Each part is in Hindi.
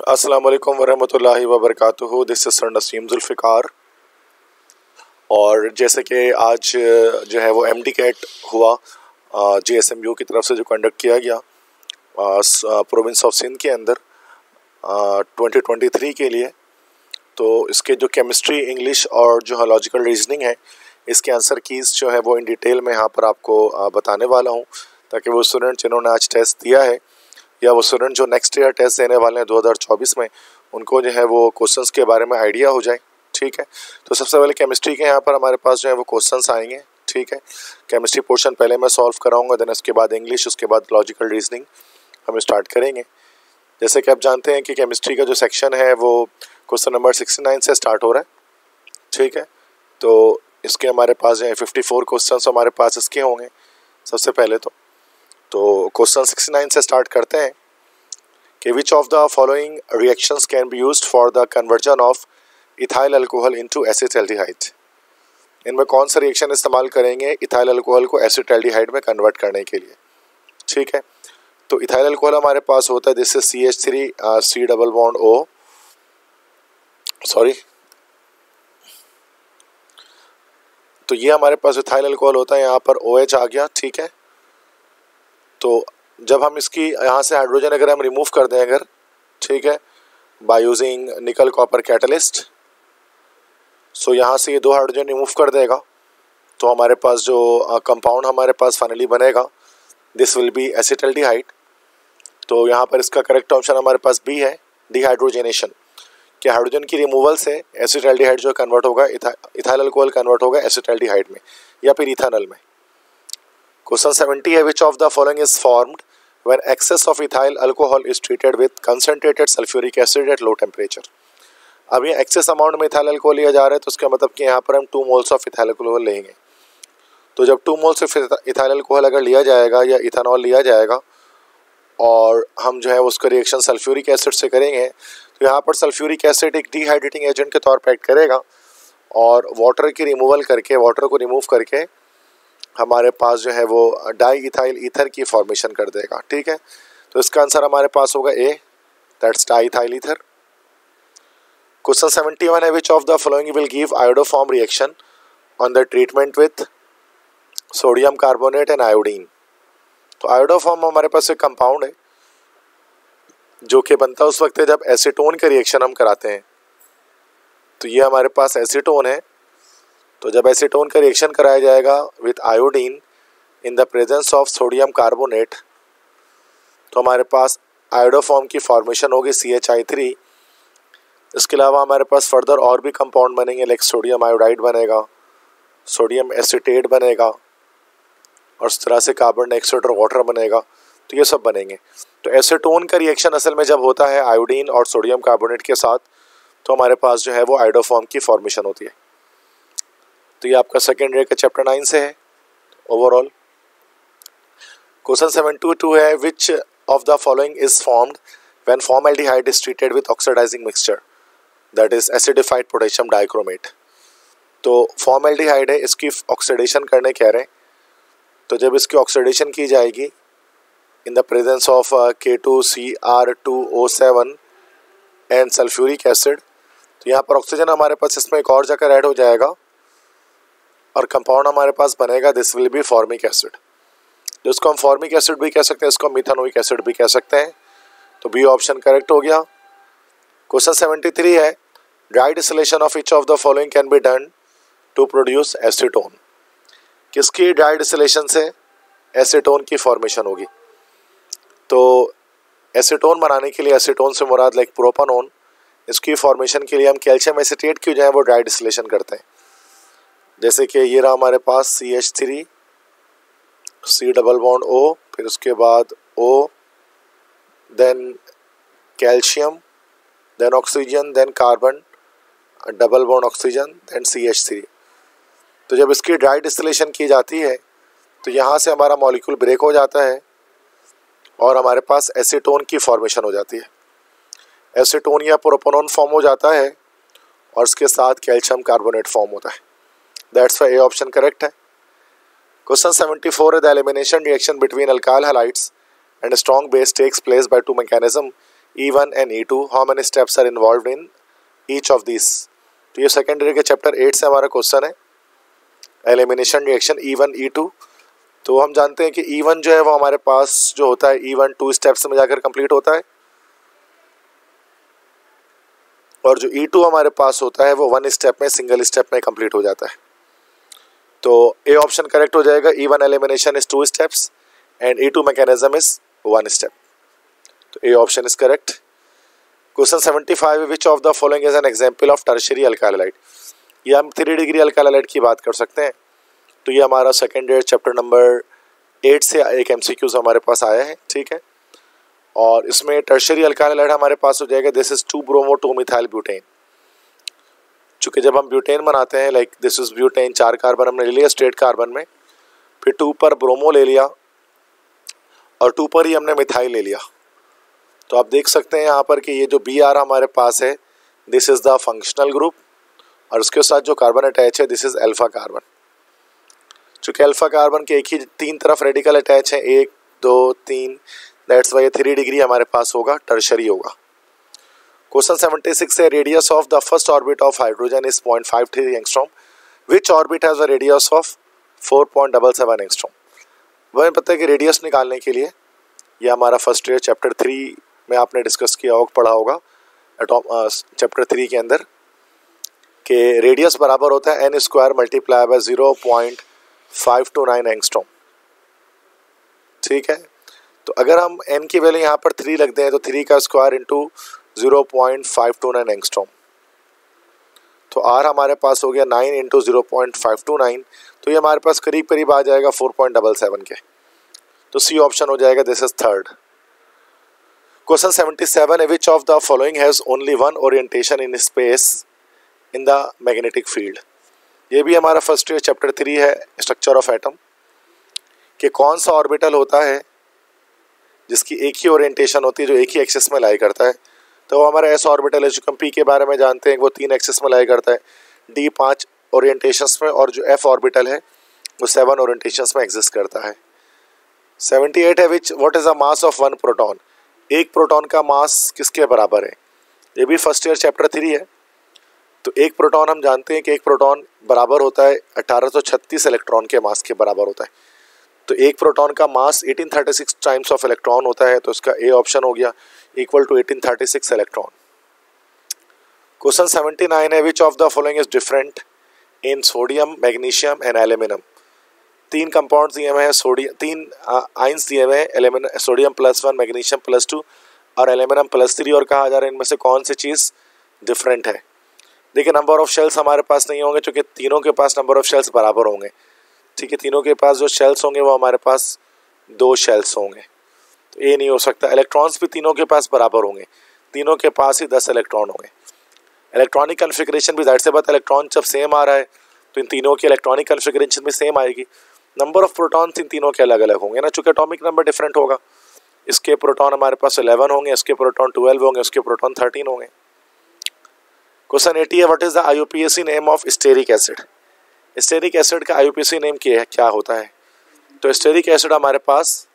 अस्सलाम वालेकुम वरहमतुल्लाहि वबरकातुहू। This is sir Naseem Zulfiqar. और जैसे कि आज जो है वो एमडी कैट हुआ जेएसएमयू की तरफ से जो कंडक्ट किया गया प्रोविंस ऑफ सिंध के अंदर 2023 के लिए, तो इसके जो केमिस्ट्री, इंग्लिश और जो लॉजिकल रीजनिंग है, इसके आंसर कीज़ जो है वो इन डिटेल में यहाँ पर आपको बताने वाला हूँ, ताकि वो स्टूडेंट जिन्होंने आज टेस्ट दिया है या वो स्टूडेंट जो नेक्स्ट ईयर टेस्ट देने वाले हैं 2024 में, उनको जो है वो क्वेश्चंस के बारे में आइडिया हो जाए। ठीक है, तो सबसे पहले केमिस्ट्री के यहाँ पर हमारे पास जो है वो क्वेश्चंस आएंगे। ठीक है, केमिस्ट्री पोर्शन पहले मैं सॉल्व कराऊंगा, देन उसके बाद इंग्लिश, उसके बाद लॉजिकल रीजनिंग हम स्टार्ट करेंगे। जैसे कि आप जानते हैं कि केमिस्ट्री का जो सेक्शन है वो क्वेश्चन नंबर 69 से स्टार्ट हो रहा है। ठीक है, तो इसके हमारे पास जो है 54 क्वेश्चन हमारे पास इसके होंगे। सबसे पहले तो क्वेश्चन 69 से स्टार्ट करते हैं कि which of the following reactions can be used for the conversion of ethyl alcohol into acetaldehyde. इनमें कौन सा रिएक्शन इस्तेमाल करेंगे इथाइल अल्कोहल को एसिटाल्डिहाइड में कन्वर्ट करने के लिए। ठीक है, तो इथाइल अल्कोहल हमारे पास होता है, this is CH3 C double bond O, sorry, तो ये हमारे पास इथाइल अल्कोहल होता है, यहाँ पर OH आ गया। ठीक है, तो जब हम इसकी यहाँ से हाइड्रोजन अगर हम रिमूव कर दें अगर, ठीक है, by using nickel copper catalyst, so यहाँ से ये 2 हाइड्रोजन रिमूव कर देगा, तो हमारे पास जो कंपाउंड हमारे पास फाइनली बनेगा दिस विल बी एसिटाल्डिहाइड। तो यहाँ पर इसका करेक्ट ऑप्शन हमारे पास बी है, डिहाइड्रोजनेशन, कि हाइड्रोजन की रिमूवल से एसिटाल्डिहाइड जो कन्वर्ट होगा, इथाइल अल्कोहल कन्वर्ट होगा एसिटाल्डिहाइड में या फिर इथानॉल में। क्वेश्चन 70 है, which of the following is formed when excess of ethyl alcohol is treated with concentrated sulphuric acid at low temperature. अब ये एक्सेस अमाउंट में इथाइल अल्कोहल लिया जा रहा है, तो उसका मतलब कि यहाँ पर हम 2 मोल्स ऑफ इथाइल अल्कोहल लेंगे। तो जब 2 मोल्स ऑफ इथाइल अल्कोहल अगर लिया जाएगा या इथानॉल लिया जाएगा और हम जो है उसका रिएक्शन सल्फ्यूरिक एसिड से करेंगे, तो यहाँ पर सल्फ्यूरिक एसिड एक डिहाइड्रेटिंग एजेंट के तौर पर एक्ट करेगा और वाटर की रिमूवल करके, वाटर को रिमूव करके हमारे पास जो है वो डाई इथाइल ईथर की फॉर्मेशन कर देगा। ठीक है, तो इसका आंसर हमारे पास होगा A, that's diethyl ether. Question 71 है, which of the following will give iodoform reaction on the treatment with sodium carbonate and iodine. तो आयोडोफॉर्म हमारे पास एक कंपाउंड है जो कि बनता उस वक्त है जब एसीटोन का रिएक्शन हम कराते हैं। तो ये हमारे पास एसीटोन है, तो जब एसीटोन का रिएक्शन कराया जाएगा with iodine in the presence of sodium carbonate, तो हमारे पास आयोडोफॉर्म की फॉर्मेशन होगी CHI3। इसके अलावा हमारे पास फर्दर और भी कंपाउंड बनेंगे, लाइक सोडियम आयोडाइड बनेगा, सोडियम एसीटेट बनेगा और इस तरह से कार्बन डाइऑक्साइड और वाटर बनेगा, तो ये सब बनेंगे। तो एसीटोन का रिएक्शन असल में जब होता है आयोडीन और सोडियम कार्बोनेट के साथ, तो हमारे पास जो है वो आयोडोफॉर्म की फॉर्मेशन होती है। तो ये आपका सेकेंड ईयर का चैप्टर 9 से है ओवरऑल। क्वेश्चन 72 है, which of the following is formed when formaldehyde is treated with oxidising mixture, that is acidified potassium dichromate. तो फॉर्मल्डिहाइड है, इसकी ऑक्सीडेशन करने कह रहे हैं, तो जब इसकी ऑक्सीडेशन की जाएगी in the presence of K2Cr2O7 and sulphuric acid, तो यहाँ पर ऑक्सीजन हमारे पास इसमें एक और जगह ऐड हो जाएगा और कंपाउंड हमारे पास बनेगा, this will be formic acid. जिसको हम फॉर्मिक एसिड भी कह सकते हैं, इसको मिथानोइक एसिड भी कह सकते हैं, तो बी ऑप्शन करेक्ट हो गया। क्वेश्चन 73 है, dry distillation of each of the following can be done to produce acetone. किसकी ड्राई डिस्टिलेशन से एसीटोन की फॉर्मेशन होगी? तो एसीटोन बनाने के लिए, एसीटोन से मुराद लाइक प्रोपानोन, इसकी फॉर्मेशन के लिए हम कैल्शियम एसीटेट की जो है वो ड्राई डिस्टिलेशन करते हैं। जैसे कि ये रहा हमारे पास CH3 C double bond O, फिर उसके बाद O, then calcium, then oxygen, then carbon double bond oxygen, then CH3। तो जब इसकी ड्राई डिस्टिलेशन की जाती है तो यहाँ से हमारा मॉलिक्यूल ब्रेक हो जाता है और हमारे पास एसीटोन की फॉर्मेशन हो जाती है। एसीटोन या प्रोपेनॉन फॉर्म हो जाता है और इसके साथ कैल्शियम कार्बोनेट फॉर्म होता है, that's why A option correct है। क्वेश्चन 74 है, the elimination reaction between alkyl halides and strong base takes place by 2 mechanism E1 and E2, how many steps are involve in each of this. तो ये सेकेंडरी के चैप्टर 8 से हमारा क्वेश्चन है, एलिमिनेशन रिएक्शन E1 E2। तो हम जानते हैं कि E1 जो है वो हमारे पास जो होता है E1 2 स्टेप्स में जाकर कंप्लीट होता है, और जो E2 हमारे पास होता है वो 1 स्टेप में, सिंगल स्टेप में कंप्लीट हो जाता है। तो ए ऑप्शन करेक्ट हो जाएगा, E1 elimination is 2 steps and E2 mechanism is 1 step. तो A option is correct. Question 75, which of the following is an example of tertiary alkyl halide. ये हम 3 डिग्री अल्काइलाइड की बात कर सकते हैं। तो ये हमारा सेकेंड ईयर चैप्टर नंबर 8 से एक MCQs हमारे पास आया है, ठीक है। और इसमें टर्शियरी अल्काइलाइड हमारे पास हो जाएगा, this is 2 bromo 2 methyl butane. चूँकि जब हम ब्यूटेन बनाते हैं, like this is butane, 4 carbon हमने ले लिया स्ट्रेट कार्बन में, फिर 2 पर ब्रोमो ले लिया और 2 पर ही हमने मिथाइल ले लिया। तो आप देख सकते हैं यहाँ पर कि ये जो Br हमारे पास है, this is the functional group, और उसके साथ जो कार्बन अटैच है दिस इज अल्फा कार्बन। चूँकि अल्फा कार्बन के एक ही 3 तरफ रेडिकल अटैच हैं, 1 2 3, दैट्स वाई 3 डिग्री हमारे पास होगा, टर्शरी होगा। क्वेश्चन 76 है, radius of the first orbit of hydrogen is 0.53 angstrom, which orbit has a radius of 4.77 angstrom. वह पता है कि रेडियस निकालने के लिए, यह हमारा फर्स्ट ईयर चैप्टर 3 में आपने डिस्कस किया होगा, पढ़ा होगा चैप्टर 3 के अंदर, कि रेडियस बराबर होता है n square multiply by 0.529 angstrom, ठीक है। तो अगर हम n की वैल्यू यहाँ पर 3 रख दें तो 3 का स्क्वायर इंटू 0.529 एंगस्ट्रॉम, तो r हमारे पास हो गया 9 इंटू 0.529, तो ये हमारे पास करीब करीब आ जाएगा 4.77 के। तो सी ऑप्शन हो जाएगा, दिस इज थर्ड। क्वेश्चन 77 है, which of the following has only one orientation in space in the magnetic field. ये भी हमारा फर्स्ट ईयर चैप्टर 3 है, स्ट्रक्चर ऑफ एटम, कि कौन सा ऑर्बिटल होता है जिसकी एक ही ओरिएंटेशन होती है, जो एक ही एक्सिस में लाई करता है। तो वो हमारा एस ऑर्बिटल है, जो हम पी के बारे में जानते हैं वो 3 एक्सिस में लाई करता है, डी 5 ओरिएंटेशंस में, और जो एफ ऑर्बिटल है वो 7 ओरिएंटेशंस में एग्जिस्ट करता है। 78 है, which what is the mass of 1 proton. एक प्रोटॉन का मास किसके बराबर है। ये भी फर्स्ट ईयर चैप्टर 3 है। तो एक प्रोटॉन हम जानते हैं कि एक प्रोटॉन बराबर होता है 1836 इलेक्ट्रॉन के मास के बराबर होता है। तो एक प्रोटॉन का मास 1836 टाइम्स ऑफ इलेक्ट्रॉन होता है, तो इसका ए ऑप्शन हो गया, इक्वल टू 1836 इलेक्ट्रॉन। क्वेश्चन 79 है, which of the following is different in sodium, magnesium and aluminium. 3 compound दिए हुए हैं, सोडियम 3 आइंस दिए हुए हैं, सोडियम +1, मैग्नीशियम +2 और एल्यूमिनियम +3, और कहा जा रहा है इनमें से कौन सी चीज़ डिफरेंट है। देखिए, नंबर ऑफ शेल्स हमारे पास नहीं होंगे, क्योंकि तीनों के पास नंबर ऑफ शेल्स बराबर होंगे, ठीक है। तीनों के पास जो शेल्स होंगे वो हमारे पास 2 शेल्स होंगे, तो ये नहीं हो सकता। इलेक्ट्रॉन्स भी तीनों के पास बराबर होंगे, तीनों के पास ही 10 इलेक्ट्रॉन होंगे। इलेक्ट्रॉनिक कन्फिग्रेशन भी जाहिर सी बात, इलेक्ट्रॉन जब सेम आ रहा है तो इन तीनों की इलेक्ट्रॉनिक कन्फिग्रेशन भी सेम आएगी। नंबर ऑफ प्रोटॉन्स इन तीनों के अलग अलग होंगे ना, चूँकि एटॉमिक नंबर डिफरेंट होगा। इसके प्रोटॉन हमारे पास 11 होंगे, इसके प्रोटॉन 12 होंगे, उसके प्रोटॉन 13 होंगे। क्वेश्चन 80 है, what is the IUPAC name of stearic acid. Stearic acid का IUPAC नेम क्या होता है। तो स्टेरिक एसिड हमारे पास,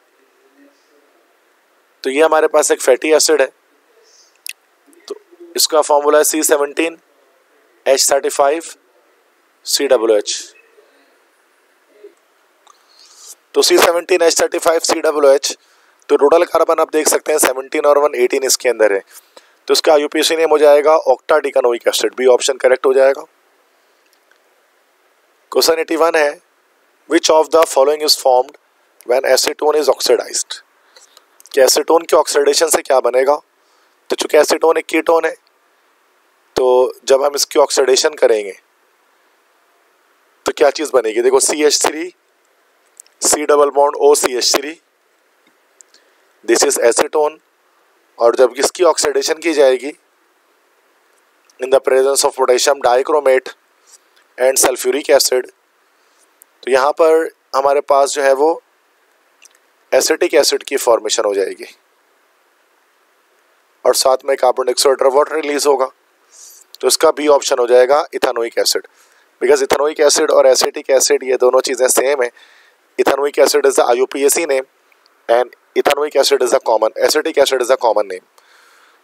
तो ये हमारे पास एक फैटी एसिड है, तो इसका फॉर्मूला है C17H35COOH। तो C17H35COOH, तो टोटल कार्बन आप देख सकते हैं 17 और 1 18 इसके अंदर है, तो इसका IUPAC नेम हो जाएगा octadecanoic acid, B option correct हो जाएगा। क्वेश्चन 81 है, which of the following is formed when acetone is oxidised. कि एसीटोन के ऑक्सीडेशन से क्या बनेगा। तो चूंकि एसीटोन एक कीटोन है, तो जब हम इसकी ऑक्सीडेशन करेंगे तो क्या चीज़ बनेगी। देखो CH3 C double bond OCH3, this is acetone, और जब इसकी ऑक्सीडेशन की जाएगी in the presence of potassium dichromate and sulphuric acid, तो यहाँ पर हमारे पास जो है वो एसिटिक एसिड की फॉर्मेशन हो जाएगी, और साथ में कार्बन डाइऑक्साइड और वाटर रिलीज होगा। तो इसका बी ऑप्शन हो जाएगा ethanoic acid, because ethanoic acid और एसिटिक एसिड ये दोनों चीज़ें सेम है। Ethanoic acid is the IUPAC name and ethanoic acid is the common, acetic acid is the common name.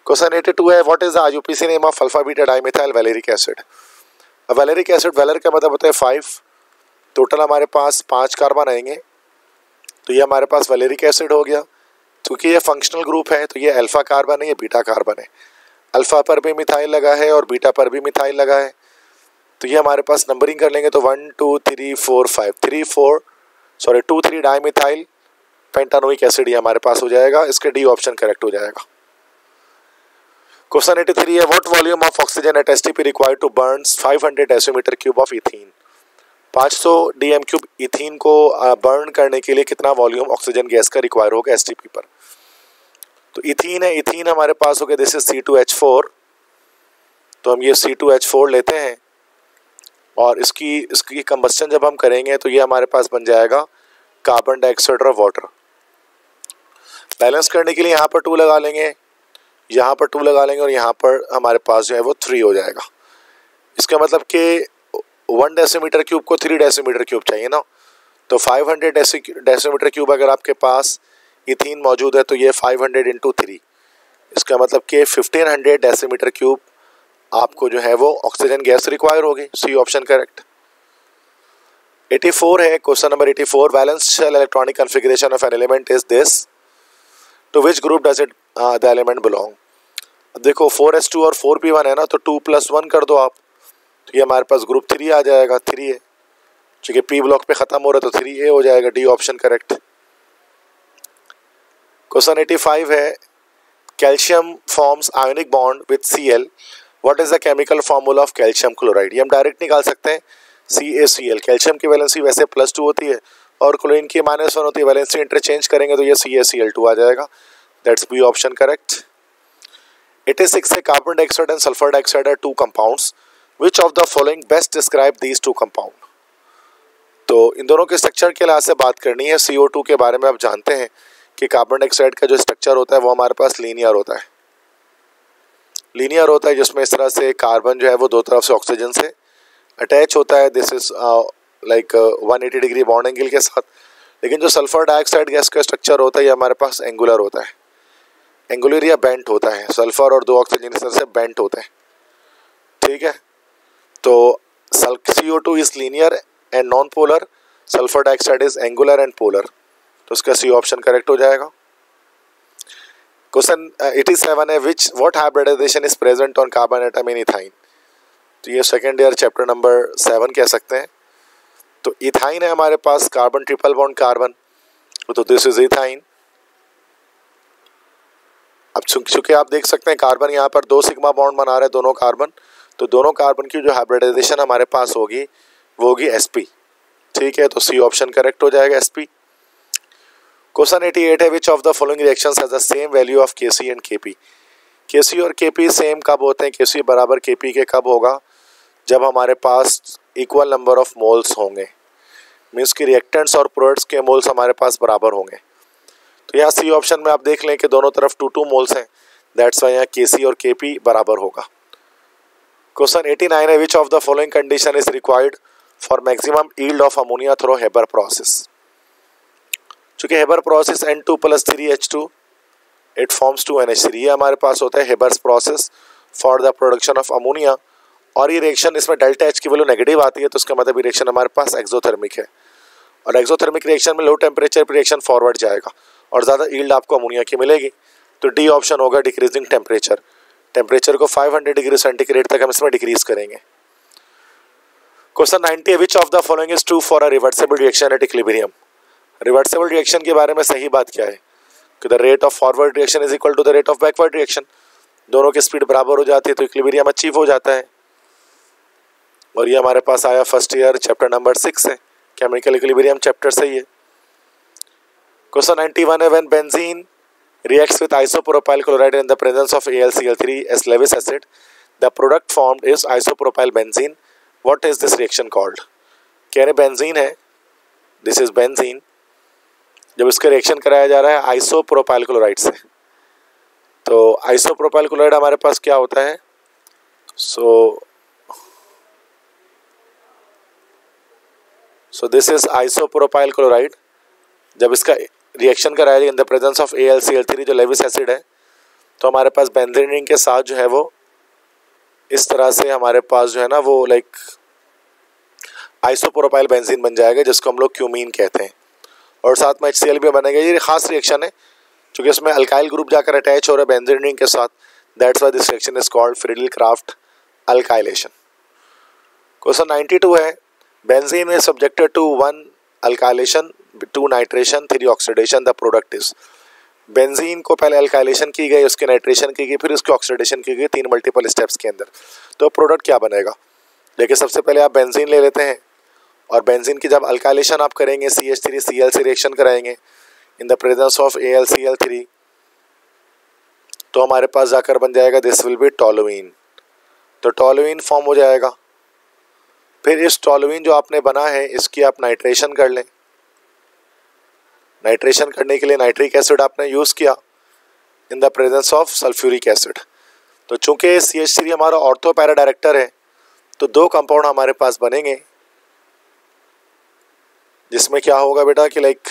Question 82 है, what is the IUPAC name of alpha beta dimethyl valeric acid. अब वैलेरिक एसिड, वैलेर का मतलब होता है 5, टोटल हमारे पास 5 कार्बन आएंगे, तो ये हमारे पास वैलेरिक एसिड हो गया। क्योंकि ये फंक्शनल ग्रुप है तो ये अल्फा कार्बन है, ये बीटा कार्बन है। अल्फा पर भी मिथाइल लगा है और बीटा पर भी मिथाइल लगा है, तो ये हमारे पास नंबरिंग कर लेंगे तो 1 2 3 4 5 2 3 डाइमिथाइल पेंटानोइक एसिड ये हमारे पास हो जाएगा। इसके डी ऑप्शन करेक्ट हो जाएगा। क्वेश्चन 83 है, what volume of oxygen at STP required to burn 500 decimetre cube of ethene. 500 DM cube ethene को बर्न करने के लिए कितना वॉल्यूम ऑक्सीजन गैस का रिक्वायर होगा एसटीपी पर। तो इथीन है, इथीन हमारे पास हो गया, दिस इज C2H4, तो हम ये C2H4 लेते हैं और इसकी कंबस्टन जब हम करेंगे तो ये हमारे पास बन जाएगा कार्बन डाइऑक्साइड और वाटर। बैलेंस करने के लिए यहाँ पर 2 लगा लेंगे, यहाँ पर 2 लगा लेंगे और यहाँ पर हमारे पास जो है वो 3 हो जाएगा। इसका मतलब कि 1 डेसीमीटर क्यूब को 3 डेसीमीटर क्यूब चाहिए ना, तो 500 डेसीमीटर क्यूब अगर आपके पास इथीन मौजूद है तो ये 500 × 3, इसका मतलब कि 1500 डेसीमीटर क्यूब आपको जो है वो ऑक्सीजन गैस रिक्वायर होगी। सी ऑप्शन करेक्ट। 84 है, question number 84, valence shell electronic configuration of an element is this, to which group does it the element belong. अब देखो 4s2 और 4p1 है ना, तो 2 + 1 कर दो आप, तो ये हमारे पास ग्रुप 3 आ जाएगा, 3 है, क्योंकि p ब्लॉक पे ख़त्म हो रहा है तो 3a हो जाएगा। D option correct. क्वेश्चन 85 है, calcium forms ionic bond with Cl, what is the chemical formula of calcium chloride. ये हम डायरेक्ट निकाल सकते हैं, CaCl। कैल्शियम की वैलेंसी वैसे +2 होती है और क्लोरीन की -1 होती है, वैलेंसी इंटरचेंज करेंगे तो ये CaCl2 आ जाएगा। That's B option correct. 86 है, carbon dioxide and sulphur dioxide are 2 compounds, which of the following best describe these 2 compound. तो इन दोनों के स्ट्रक्चर के लिहाज से बात करनी है। CO2 के बारे में आप जानते हैं कि कार्बन डाइऑक्साइड का जो स्ट्रक्चर होता है वो हमारे पास लीनियर होता है, लीनियर होता है, जिसमें इस तरह से कार्बन जो है वो 2 तरफ से ऑक्सीजन से अटैच होता है, this is like 180 degree bond angle के साथ। लेकिन जो सल्फर डाइऑक्साइड गैस का स्ट्रक्चर होता है ये हमारे पास एंगुलर होता है, एंगुलर या बेंट होता है। सल्फर और 2 ऑक्सीजन इस तरह से बेंट होते हैं, ठीक है। तो CO2 is linear and non polar, sulphur dioxide is angular and polar, तो उसका सी ऑप्शन करेक्ट हो जाएगा। क्वेश्चन 87 है, what hybridisation is present on carbon atom in ethyne. तो ये सेकेंड ईयर चैप्टर नंबर 7 कह सकते हैं। तो इथाइन है हमारे पास, कार्बन ट्रिपल बॉन्ड कार्बन, तो दिस इज इथाइन। अब चूंकि आप देख सकते हैं कार्बन यहाँ पर 2 सिग्मा बॉन्ड बना रहे हैं दोनों कार्बन, तो दोनों कार्बन की जो हाइब्रिडाइजेशन हमारे पास होगी वो होगी sp, ठीक है। तो सी ऑप्शन करेक्ट हो जाएगा, sp। क्वेश्चन 88 है, which of the following reactions has the same value of Kc and Kp। Kc और Kp सेम कब होते हैं, Kc बराबर Kp के कब होगा, जब हमारे पास इक्वल नंबर ऑफ मोल्स होंगे, मीन्स कि रिएक्टेंट्स और प्रोडक्ट्स के मोल्स हमारे पास बराबर होंगे। तो यहाँ सी ऑप्शन में आप देख लें कि दोनों तरफ 2 मोल्स हैं, दैट्स वाई यहाँ Kc और Kp बराबर होगा। क्वेश्चन 89 है, which of the following condition is required for maximum yield of ammonia through Haber process. चूँकि Haber process N2 + 3H2 it forms 2NH3, ये हमारे पास होता है Haber's process for the production of ammonia, और ये रिएक्शन इसमें डेल्टा H की वैल्यू नेगेटिव आती है, तो उसका मतलब रिएक्शन हमारे पास एक्सोथर्मिक है, और एक्सोथर्मिक रिएक्शन में लो टेम्परेचर पर रिएक्शन फॉरवर्ड जाएगा और ज़्यादा यील्ड आपको अमोनिया की मिलेगी। तो डी ऑप्शन होगा डिक्रीजिंग टेम्परेचर, टेम्परेचर को 500 डिग्री सेंटीग्रेड तक हम इसमें डिक्रीज करेंगे। क्वेश्चन 90 है, which of the following is true for a reversible reaction at equilibrium. Reversible reaction के बारे में सही बात क्या है कि the rate of forward reaction is equal to the rate of backward reaction, दोनों की स्पीड बराबर हो जाती है तो इक्विलिब्रियम अचीव हो जाता है। और ये हमारे पास आया फर्स्ट ईयर चैप्टर नंबर 6 है, केमिकल इक्विलिब्रियम चैप्टर से ही है। क्वेश्चन 91 है, when benzene reacts with isopropyl chloride in the presence of AlCl3 as Lewis acid, the product formed is isopropyl benzene. What is this reaction called? कह रहे बेंजीन है, दिस इज बेंजीन, जब इसका रिएक्शन कराया जा रहा है आइसोप्रोपाइल क्लोराइड से, तो आइसोप्रोपाइल क्लोराइड हमारे पास क्या होता है, so this is isopropyl chloride. जब इसका रिएक्शन कराया जाए इन द प्रेजेंस ऑफ AlCl3 जो लेविस एसिड है, तो हमारे पास बेंजीन रिंग के साथ जो है वो इस तरह से हमारे पास जो है ना वो लाइक आइसोप्रोपाइल बेंजीन बन जाएगा, जिसको हम लोग क्यूमीन कहते हैं, और साथ में HCl भी बनेगा। ये खास रिएक्शन है क्योंकि इसमें अल्काइल ग्रुप जाकर अटैच हो रहा है बेंजीन रिंग के साथ, that's why this reaction is called Friedel Craft alkylation. Question 92 है, benzene is subjected to 1 alkylation, 2 nitration, 3 oxidation, the product is. Benzene को पहले अल्काइलेशन की गई, उसके नाइट्रेशन की गई, फिर उसकी ऑक्सीडेशन की गई, 3 मल्टीपल स्टेप्स के अंदर। तो प्रोडक्ट क्या बनेगा? देखिए सबसे पहले आप बेंजीन ले लेते हैं और बेंजीन की जब अल्काइलेशन आप करेंगे CH3Cl से रिएक्शन कराएंगे इन द प्रेजेंस ऑफ AlCl3, तो हमारे पास जाकर बन जाएगा दिस विल बी टोलुइन। तो टोलुइन फॉर्म हो जाएगा। फिर इस टोलुइन जो आपने बना है इसकी आप नाइट्रेशन कर लें। नाइट्रेशन करने के लिए नाइट्रिक एसिड आपने यूज़ किया in the presence of sulphuric acid. तो चूंकि CH3 हमारा ऑर्थो पैरा डायरेक्टर है तो 2 कंपाउंड हमारे पास बनेंगे, जिसमें क्या होगा बेटा कि लाइक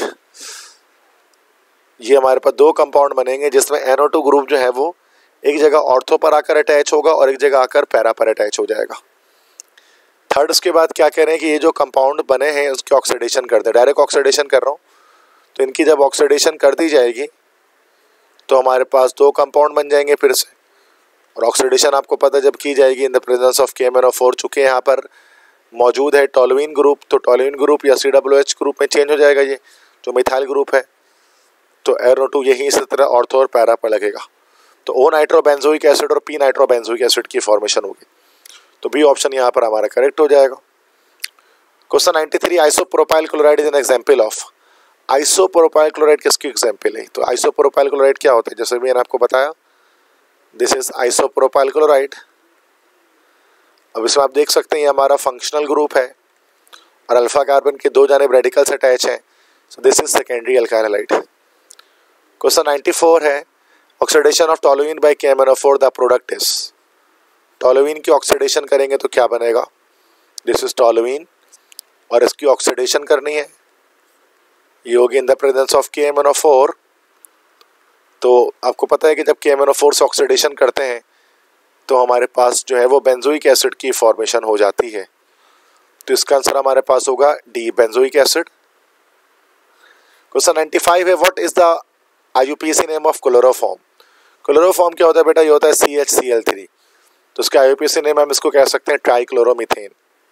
ये हमारे पास 2 कंपाउंड बनेंगे जिसमें NO2 ग्रुप जो है वो एक जगह ऑर्थो पर आकर अटैच होगा और एक जगह आकर पैरा पर अटैच हो जाएगा। थर्ड उसके बाद क्या कह रहे हैं कि ये जो कंपाउंड बने हैं उसकी ऑक्सीडेशन कर दें। डायरेक्ट ऑक्सीडेशन कर रहा हूँ, तो इनकी जब ऑक्सीडेशन कर दी जाएगी तो हमारे पास 2 कंपाउंड बन जाएंगे फिर से। और ऑक्सीडेशन आपको पता जब की जाएगी in the presence of KMnO4, चुके यहाँ पर मौजूद है टोलुइन ग्रुप, तो टोलुइन ग्रुप या COOH ग्रुप में चेंज हो जाएगा ये जो मिथाइल ग्रुप है। तो NO2 यही इस तरह ऑर्थो और पैरा पर लगेगा, तो O नाइट्रोबेंजोइक एसिड और P नाइट्रोबेंजोइक एसिड की फॉर्मेशन होगी। तो बी ऑप्शन यहाँ पर हमारा करेक्ट हो जाएगा। Question 93, isopropyl chloride is an example of. Isopropyl chloride किसकी एग्जाम्पल है? तो आइसोप्रोपाइल क्लोराइड क्या होता है? जैसे मैंने आपको बताया दिस इज आइसोप्रोपाइल क्लोराइड। अब इसमें आप देख सकते हैं ये हमारा फंक्शनल ग्रुप है और अल्फा कार्बन के 2 जानिब रेडिकल्स अटैच हैं, so this is secondary alkyl halide. Question 94 है, oxidation of toluene by KMnO4 the product is. Toluene की ऑक्सीडेशन करेंगे तो क्या बनेगा? दिस इज टोलुइन और इसकी ऑक्सीडेशन करनी है, ये होगी इन द प्रेजेंस ऑफ KMnO4। तो आपको पता है कि जब KMnO4 से ऑक्सीडेशन करते हैं तो हमारे पास जो है वो बेंजोइक एसिड की फॉर्मेशन हो जाती है। तो इसका आंसर हमारे पास होगा डी, बेंजोइक एसिड। क्वेश्चन 95 है, what is the IUPAC name of chloroform. Chloroform क्या होता है बेटा? ये होता है CHCl3, तो उसका IUPAC नेम हम इसको कह सकते हैं ट्राइक्लोरोमीथेन।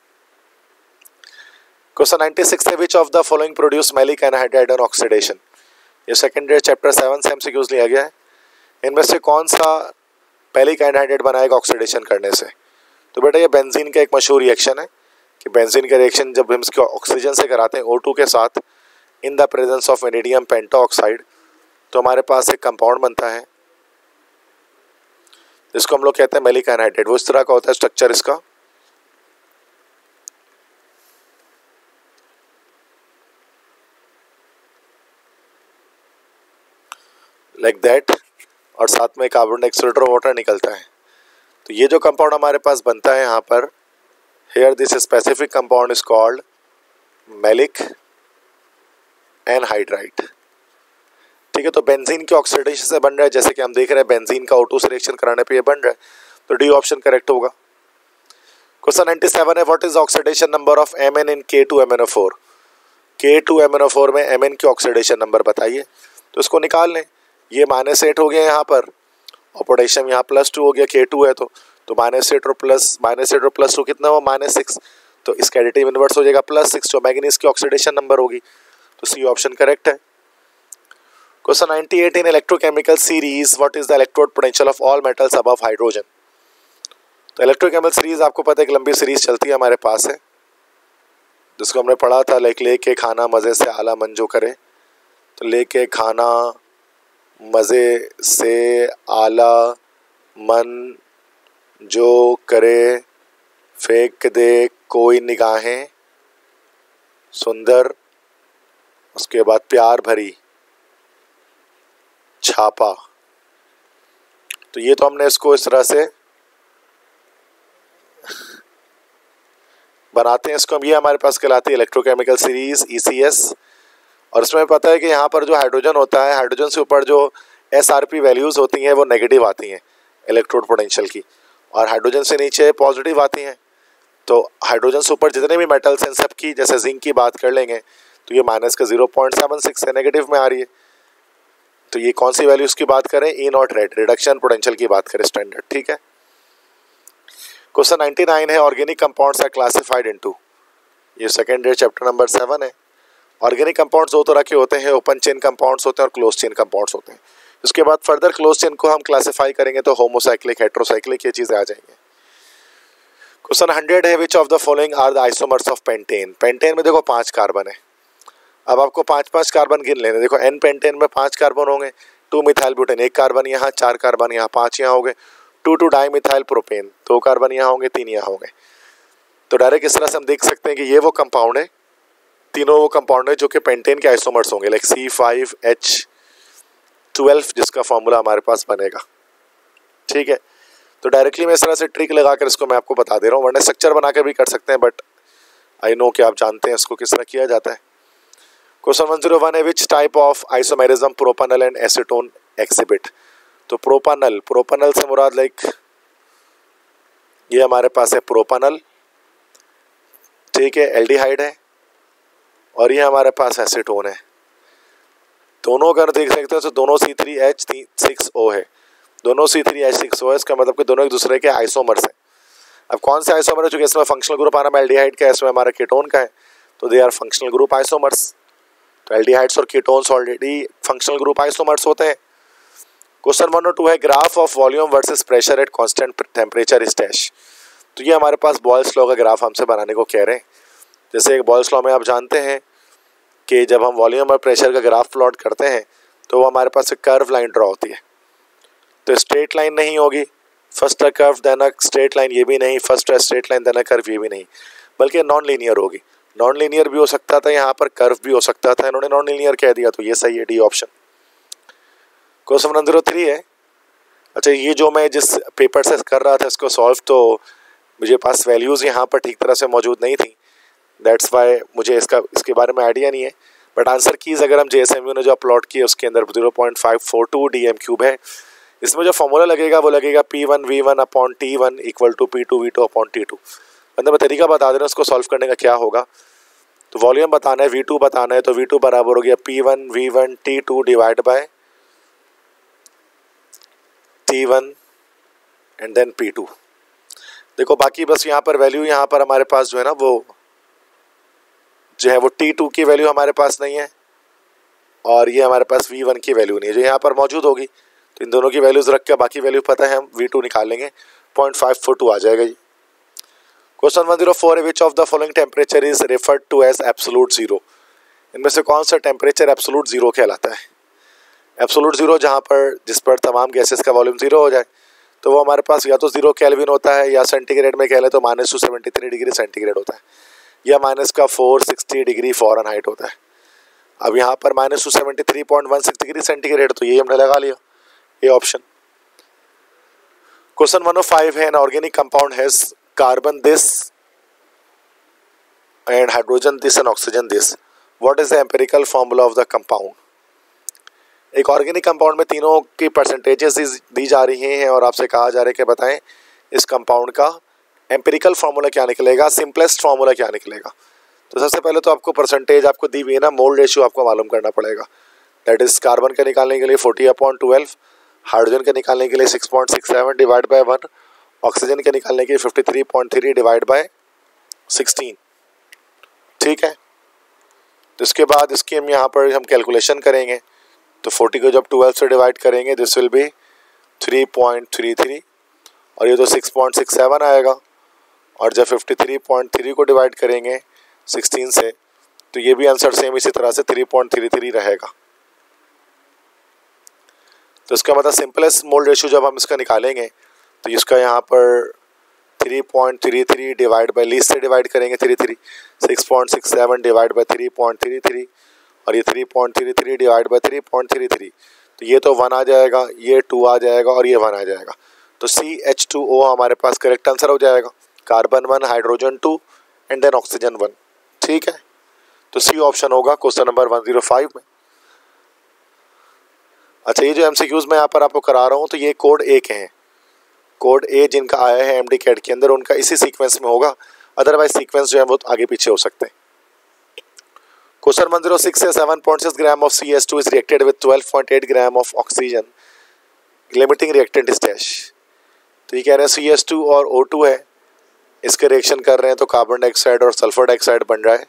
क्वेश्चन 96 है, which of the following produce maleic anhydride on oxidation. ये सेकंड ईयर चैप्टर 7 से MCQs लिया गया है। इनमें से कौन सा मैलिक एनहाइड्राइड बनाएगा ऑक्सीडेशन करने से? तो बेटा ये बेंजीन का एक मशहूर रिएक्शन है कि बेंजीन का रिएक्शन जब हम इसको ऑक्सीजन से कराते हैं O2 के साथ in the presence of vanadium pentoxide, तो हमारे पास एक कंपाउंड बनता है जिसको हम लोग कहते हैं मैलिक एनहाइड्राइड। वो इस तरह का होता है स्ट्रक्चर इसका, लाइक दैट, और साथ में कार्बन डाइऑक्साइड और वाटर निकलता है। तो ये जो कंपाउंड हमारे पास बनता है यहाँ पर, here this specific compound is called maleic anhydride. ठीक है, तो बेंजीन के ऑक्सीडेशन से बन रहा है, जैसे कि हम देख रहे हैं बेंजीन का O2 से रिएक्शन कराने पे ये बन रहा है, तो डी ऑप्शन करेक्ट होगा। क्वेश्चन 97 है, what is oxidation number of Mn in K2MnO4। K2MnO4 में Mn की ऑक्सीडेशन नंबर बताइए। तो इसको निकाल लें, ये -8 हो गया यहाँ पर और पोटेशियम यहाँ +2 हो गया, K2 है तो -8 और +2 कितना हुआ? -6। तो इसका एडिटिव इन्वर्स हो जाएगा +6, जो मैंगनीज की ऑक्सीडेशन नंबर होगी। तो सी ऑप्शन करेक्ट है। Question 98, in electrochemical series what is the electrode potential of all metals above hydrogen. तो इलेक्ट्रोकेमिकल सीरीज आपको पता है एक लंबी सीरीज चलती है हमारे पास है, जिसको हमने पढ़ा था लाइक लेके खाना मज़े से आला मन जो करे। तो लेके खाना मज़े से आला मन जो करे, फेंक दे कोई निगाहें सुंदर, उसके बाद प्यार भरी छापा। तो ये तो हमने इसको इस तरह से बनाते हैं, इसको हम, ये हमारे पास कहलाती है इलेक्ट्रोकेमिकल सीरीज ECS। और इसमें पता है कि यहाँ पर जो हाइड्रोजन होता है, हाइड्रोजन से ऊपर जो SRP वैल्यूज़ होती हैं वो नेगेटिव आती हैं इलेक्ट्रोड पोटेंशियल की, और हाइड्रोजन से नीचे पॉजिटिव आती हैं। तो हाइड्रोजन से ऊपर जितने भी मेटल्स हैं सब की, जैसे जिंक की बात कर लेंगे तो ये माइनस का 0.76 है, नेगेटिव में आ रही है। तो ये कौन सी वैल्यूज़ की बात करें, E naught rate reduction potential की बात करें स्टैंडर्ड, ठीक है। क्वेश्चन 99 है, organic compounds are classified into, ये सेकेंड ईयर चैप्टर नंबर 7 है। ऑर्गेनिक कंपाउंड्स दो तरह के होते हैं, ओपन चेन कंपाउंड्स होते हैं और क्लोज चेन कंपाउंड्स होते हैं। उसके बाद फर्दर क्लोज चेन को हम क्लासिफाई करेंगे तो होमोसाइक्लिक, हेट्रोसाइक्लिक, ये चीज़ें आ जाएंगी। क्वेश्चन 100 है, which of the following are the isomers of pentane. Pentane में देखो 5 कार्बन है, अब आपको 5-5 कार्बन गिन लेने। देखो एन पेंटेन में 5 कार्बन होंगे, 2 मिथाइल ब्यूटेन 1 कार्बन यहाँ, 4 कार्बन यहाँ, 5 यहाँ हो गए, 2 डाई मिथाइल प्रोपेन 2 कार्बन यहाँ होंगे, 3 यहाँ होंगे। तो डायरेक्ट इस तरह से हम देख सकते हैं कि ये वो कंपाउंड है, तीनों वो कंपाउंड है जो कि पेंटेन के आइसोमर्स होंगे, लाइक C5H12 जिसका फॉर्मूला हमारे पास बनेगा, ठीक है। तो डायरेक्टली मैं इस तरह से ट्रिक लगाकर इसको मैं आपको बता दे रहा हूँ, वरना स्ट्रक्चर बनाकर भी कर सकते हैं, बट आई नो कि आप जानते हैं इसको किस तरह किया जाता है। क्वेश्चन 101 है, which type of isomerism propanal and acetone exhibit. तो प्रोपानल से मुराद लाइक ये हमारे पास है प्रोपानल, ठीक है, एल्डिहाइड है, और ये हमारे पास एसीटोन है। दोनों अगर देख सकते हैं तो दोनों C3H6O है, दोनों C3H6O है, इसका मतलब कि दोनों एक दूसरे के आइसोमर्स हैं। अब कौन से आइसोमर है, चूंकि इसमें फंक्शनल ग्रुप आना एल्डिहाइड का है, इसमें हमारा कीटोन का है, तो they are functional group isomers. तो एल्डिहाइड्स और ketones already functional group isomers होते हैं। क्वेश्चन 102 है, graph of volume versus pressure at constant temperature is dash. तो ये हमारे पास बॉयल्स लॉ का ग्राफ हमसे बनाने को कह रहे हैं। जैसे एक बॉयल्स लॉ में आप जानते हैं कि जब हम वॉल्यूम और प्रेशर का ग्राफ प्लॉट करते हैं तो वो हमारे पास एक कर्व लाइन ड्रॉ होती है। तो स्ट्रेट लाइन नहीं होगी, first a curve then a straight line, ये भी नहीं, first a straight line then a curve, ये भी नहीं, बल्कि नॉन लीनियर होगी। नॉन लीनियर भी हो सकता था, यहाँ पर कर्व भी हो सकता था, इन्होंने नॉन लीनियर कह दिया, तो ये सही है, डी ऑप्शन। क्वेश्चन 103 है, अच्छा ये जो मैं जिस पेपर से कर रहा था इसको सॉल्व, तो मुझे पास वैल्यूज़ यहाँ पर ठीक तरह से मौजूद नहीं थी, दैट्स वाई मुझे इसके बारे में आइडिया नहीं है। बट आंसर कीज़ अगर हम JSMU ने जो अपलोड किए उसके अंदर 0.542 DM³ है। इसमें जो फॉर्मूला लगेगा वो लगेगा P1V1/T1 = P2V2/T2। मतलब मैं तरीका बता दे रहा हूँ उसको सॉल्व करने का क्या होगा। तो वॉल्यूम बताना है, V2 बताना है, तो V2 बराबर हो गया P1V1/T2 divide by T1 and then P2। देखो बाकी बस यहाँ पर वैल्यू, यहाँ पर हमारे पास जो है ना वो जो है वो T2 की वैल्यू हमारे पास नहीं है, और ये हमारे पास V1 की वैल्यू नहीं है, जो यहाँ पर मौजूद होगी। तो इन दोनों की वैल्यूज रख के बाकी वैल्यू पता है, हम V2 निकाल लेंगे, 0.542 आ जाएगा जी। क्वेश्चन 104 है, which of the following temperature is referred to as absolute zero. इनमें से कौन सा टेम्परेचर एब्सोल्यूट जीरो कहलाता है। एब्सोल्यूट जीरो जहाँ पर जिस पर तमाम गैसेस का वॉल्यूम जीरो हो जाए, तो वो हमारे पास या तो 0 केल्विन होता है, या सेंटीग्रेड में कह लें तो -273 डिग्री सेंटीग्रेड होता है, या -460 डिग्री फ़ारेनहाइट होता है। अब यहाँ पर -273.16 डिग्री सेंटीग्रेड, तो ये हमने लगा लिया, ये ऑप्शन। क्वेश्चन 105 है, an organic compound has carbon this and hydrogen this and oxygen this, what is the empirical formula of the compound. एक ऑर्गेनिक कंपाउंड में तीनों की परसेंटेजेस दी जा रही हैं और आपसे कहा जा रहा है कि बताएं इस कंपाउंड का एम्पिरिकल फार्मूला क्या निकलेगा, सिंपलेस्ट फार्मूला क्या निकलेगा। तो सबसे पहले तो आपको परसेंटेज आपको दी हुई है ना, मोल रेशियो आपको मालूम करना पड़ेगा। दैट इज कार्बन का निकालने के लिए 40/12, हाइड्रोजन के निकालने के लिए 6.67 डिवाइड बाय 1, ऑक्सीजन के निकालने के लिए 53.3 डिवाइड बाय 16, ठीक है। तो इसके बाद इसकी हम यहाँ पर हम कैलकुलेशन करेंगे, तो 40 को जब 12 से डिवाइड करेंगे दिस विल बी 3.33, और ये तो 6.67 आएगा, और जब 53.3 को डिवाइड करेंगे 16 से, तो ये भी आंसर सेम इसी तरह से 3.33 रहेगा। तो इसका मतलब सिंपलेस्ट मोल रेशियो जब हम इसका निकालेंगे तो इसका यहाँ पर 3.33 डिवाइड बाय लीस्ट से डिवाइड करेंगे 33, 6.67 डिवाइड बाय 3.33, और ये 3.33 डिवाइड बाय 3.33, तो ये तो 1 आ जाएगा, ये 2 आ जाएगा, और ये 1 आ जाएगा। तो CH2O हमारे पास करेक्ट आंसर हो जाएगा, carbon 1, hydrogen 2 and then oxygen 1, ठीक है। तो सी ऑप्शन होगा क्वेश्चन नंबर 105 में। अच्छा, ये जो MCQs मैं यहाँ पर आपको करा रहा हूँ तो ये कोड ए के हैं, कोड ए जिनका आया है MD कैट के अंदर उनका इसी सीक्वेंस में होगा, अदरवाइज सीक्वेंस जो है वो आगे पीछे हो सकते हैं। क्वेश्चन 106 है 7.6 gram of CS2 is reacted with 12.8 gram of oxygen, limiting reactant is dash. तो ये कह रहे हैं CS2 और O2 है, इसके रिएक्शन कर रहे हैं तो कार्बन डाइऑक्साइड और सल्फर डाइऑक्साइड बन रहा है।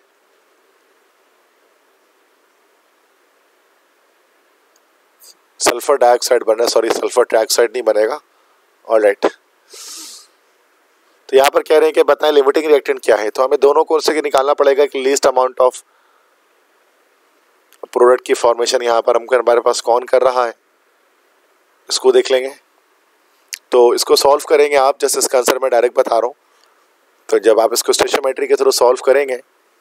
सल्फर डाइऑक्साइड बन रहा है, सॉरी सल्फर ट्राइऑक्साइड नहीं बनेगा। ऑलराइट, तो यहाँ पर कह रहे हैं कि बताएं लिमिटिंग रिएक्टेंट क्या है। तो हमें दोनों को से निकालना पड़ेगा कि लीस्ट अमाउंट ऑफ प्रोडक्ट की फॉर्मेशन यहाँ पर हमको हमारे पास कौन कर रहा है, इसको देख लेंगे। तो इसको सॉल्व करेंगे आप, जैसे इसका आंसर मैं डायरेक्ट बता रहा हूँ। तो जब आप इसको स्टोइचियोमेट्री के थ्रू सॉल्व करेंगे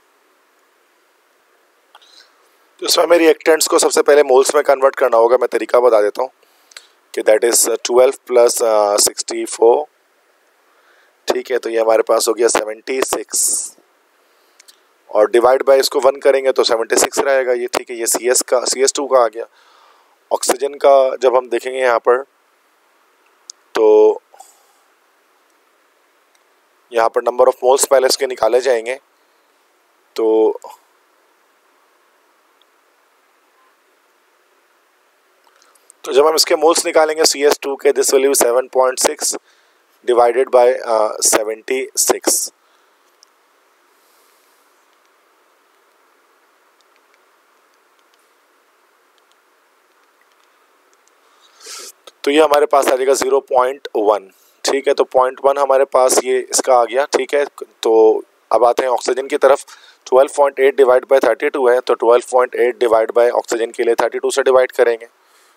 तो इसमें हमें रिएक्टेंट्स को सबसे पहले मोल्स में कन्वर्ट करना होगा। मैं तरीका बता देता हूँ कि दैट इज 12 प्लस 64, ठीक है। तो ये हमारे पास हो गया 76 और डिवाइड बाय इसको 1 करेंगे तो 76 रहेगा ये, ठीक है। ये CS2 का आ गया। ऑक्सीजन का जब हम देखेंगे यहाँ पर तो यहाँ पर नंबर ऑफ मोल्स पहले इसके निकाले जाएंगे। तो जब हम इसके मोल्स निकालेंगे CS2 के, this will be 7.6 divided by 76। तो ये हमारे पास आ जाएगा 0.1, ठीक है। तो 0.1 हमारे पास ये इसका आ गया, ठीक है। तो अब आते हैं ऑक्सीजन की तरफ। 12.8 डिवाइड बाय 32 है, तो 12.8 डिवाइड बाय ऑक्सीजन के लिए 32 से डिवाइड करेंगे।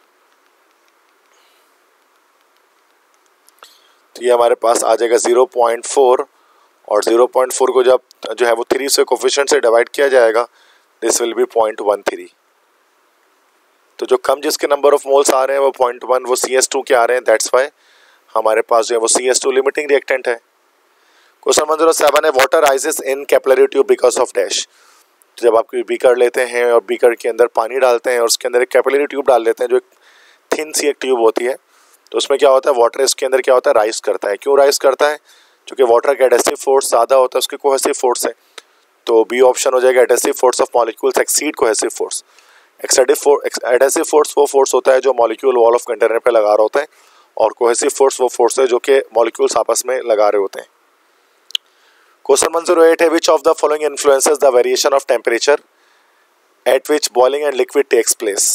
तो ये हमारे पास आ जाएगा 0.4 और 0.4 को जब जो है वो 3 से कोफिशिएंट से डिवाइड किया जाएगा, दिस विल बी 0.13। तो जो कम जिसके नंबर ऑफ मोल्स आ रहे हैं वो 0.1 वो CS2 के आ रहे हैं, दैट्स वाई हमारे पास जो है वो CS2 लिमिटिंग रिएक्टेंट है। क्वेश्चन नंबर 7 है water rises in capillary tube because of dash. जब आप कोई बीकर लेते हैं और बीकर के अंदर पानी डालते हैं और उसके अंदर एक कैपिलरी ट्यूब डाल लेते हैं, जो एक थिन सी एक ट्यूब होती है, तो उसमें क्या होता है, वाटर इसके अंदर क्या होता है, राइज करता है। क्यों राइज करता है? क्योंकि वाटर का एडहेसिव फोर्स ज़्यादा होता है उसके कोहेसिव फोर्स से। तो बी ऑप्शन हो जाएगा, adhesive force of molecules exceed cohesive force. Adhesive force वो फोर्स होता है जो मॉलिक्यूल वॉल ऑफ कंटेनर पे लगा रहा होता है, और कोहेसिव फोर्स वो फोर्स है जो कि मॉलिक्यूल्स आपस में लगा रहे होते हैं। क्वेश्चन 108 है which of the following influences the variation of temperature at which boiling and liquid takes place.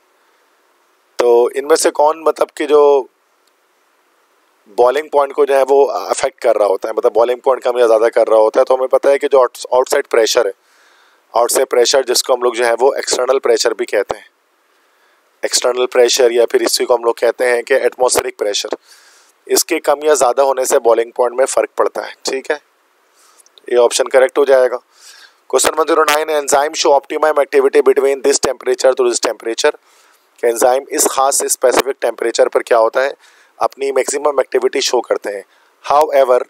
तो इनमें से कौन मतलब कि जो बॉइलिंग पॉइंट को जो है वो अफेक्ट कर रहा होता है, मतलब बॉइलिंग पॉइंट कम या ज़्यादा कर रहा होता है। तो हमें पता है कि जो आउटसाइड प्रेशर है, आउटसाइड प्रेशर जिसको हम लोग जो है वो एक्सटर्नल प्रेशर भी कहते हैं, एक्सटर्नल प्रेशर, या फिर इसी को हम लोग कहते हैं कि एटमॉस्फेरिक प्रेशर, इसके कम या ज़्यादा होने से बॉइलिंग पॉइंट में फ़र्क पड़ता है, ठीक है। ये ऑप्शन करेक्ट हो जाएगा। Question 109 enzyme show optimum activity between this temperature to this temperature. Enzyme इस खास स्पेसिफिक टेम्परेचर पर क्या होता है, अपनी मैक्सिमम एक्टिविटी शो करते हैं। हाउएवर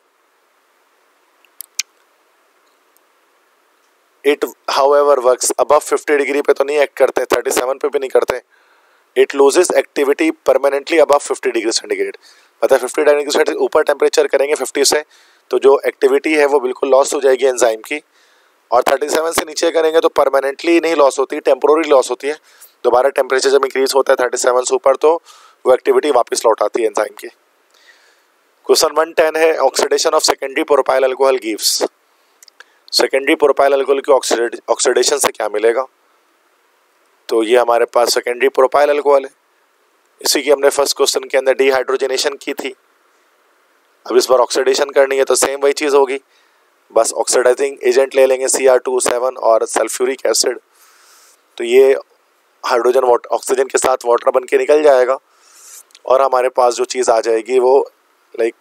वर्क्स अबव 50 डिग्री पे तो नहीं एक्ट करते, 37 पे भी नहीं करते। It loses activity permanently above 50 degree centigrade, मतलब 50 डिग्री सेंटीग्रेड ऊपर टेम्परेचर करेंगे 50 से, तो जो एक्टिविटी है वो बिल्कुल लॉस हो जाएगी एंजाइम की। और 37 से नीचे करेंगे तो परमानेंटली नहीं लॉस होती, टेम्पोररी लॉस होती है। दोबारा टेम्परेचर जब इंक्रीज होता है 37 से ऊपर तो वो एक्टिविटी वापस लौट आती है एंजाइम की। क्वेश्चन 110 है oxidation of secondary propyl alcohol gives. Secondary propyl alcohol की ऑक्सीडेशन से क्या मिलेगा? तो ये हमारे पास सेकेंडरी प्रोपाइल अल्कोहल है, इसी की हमने फर्स्ट क्वेश्चन के अंदर डिहाइड्रोजनेशन की थी। अब इस बार ऑक्सीडेशन करनी है तो सेम वही चीज़ होगी, बस ऑक्सीडाइजिंग एजेंट ले लेंगे Cr2 और सल्फ्यूरिक एसिड। तो ये हाइड्रोजन ऑक्सीजन के साथ वाटर बन के निकल जाएगा और हमारे पास जो चीज़ आ जाएगी वो लाइक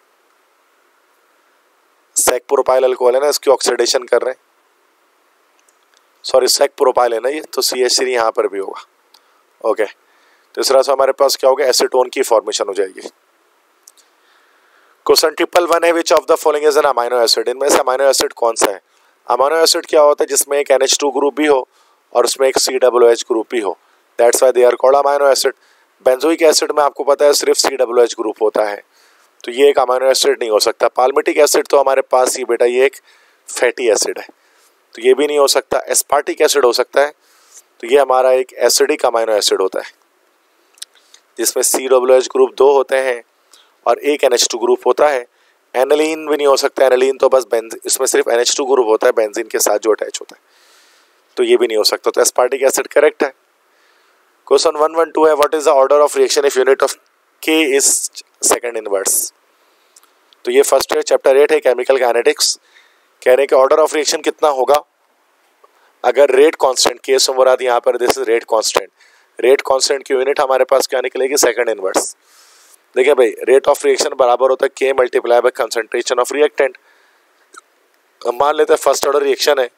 सेक प्रोपाइल अल्कोहल है ना, इसकी ऑक्सीडेशन कर रहे हैं, सॉरी सेक प्रोपाइल है ना ये, तो CH3 यहाँ पर भी होगा। ओके, तो इस तरह से हमारे पास क्या होगा, एसीटोन की फॉर्मेशन हो जाएगी। क्वेश्चन 111 है which of the following is an amino acid. इनमें से अमाइनो एसिड कौन सा है? अमाइनो एसिड क्या होता है, जिसमें एक NH2 ग्रुप भी हो और उसमें एक COOH ग्रुप भी हो। That's why they are called amino acid. Benzoic acid में आपको पता है सिर्फ COOH ग्रुप होता है, तो ये एक अमाइनो एसिड नहीं हो सकता। पाल्मिटिक एसिड तो हमारे पास ही बेटा ये एक फैटी एसिड है, तो ये भी नहीं हो सकता। एस्पार्टिक एसिड हो सकता है, तो ये हमारा एक एसिडिक अमाइनो एसिड होता है जिसमें COOH ग्रुप 2 होते हैं और एक NH2 ग्रुप होता है। एनालीन भी नहीं हो सकता, एनालीन तो बस इसमें सिर्फ NH2 ग्रुप होता है बेंजीन के साथ जो अटैच होता है, तो ये भी नहीं हो सकता। तो एस्पार्टिक एसिड करेक्ट है। क्वेश्चन 112 है, what is the order of reaction if unit of K is second inverse. तो ये फर्स्ट है, चैप्टर 8 है केमिकल काइनेटिक्स। कह रहे हैं कि ऑर्डर ऑफ रिएक्शन कितना होगा अगर रेट कांस्टेंट, केस मुराद यहाँ पर this is rate constant, rate constant की यूनिट हमारे पास क्या निकलेगी, सेकंड इनवर्स। देखिए भाई, रेट ऑफ रिएक्शन बराबर होता है K multiply by concentration of reactant. मान लेते हैं फर्स्ट ऑर्डर रिएक्शन है,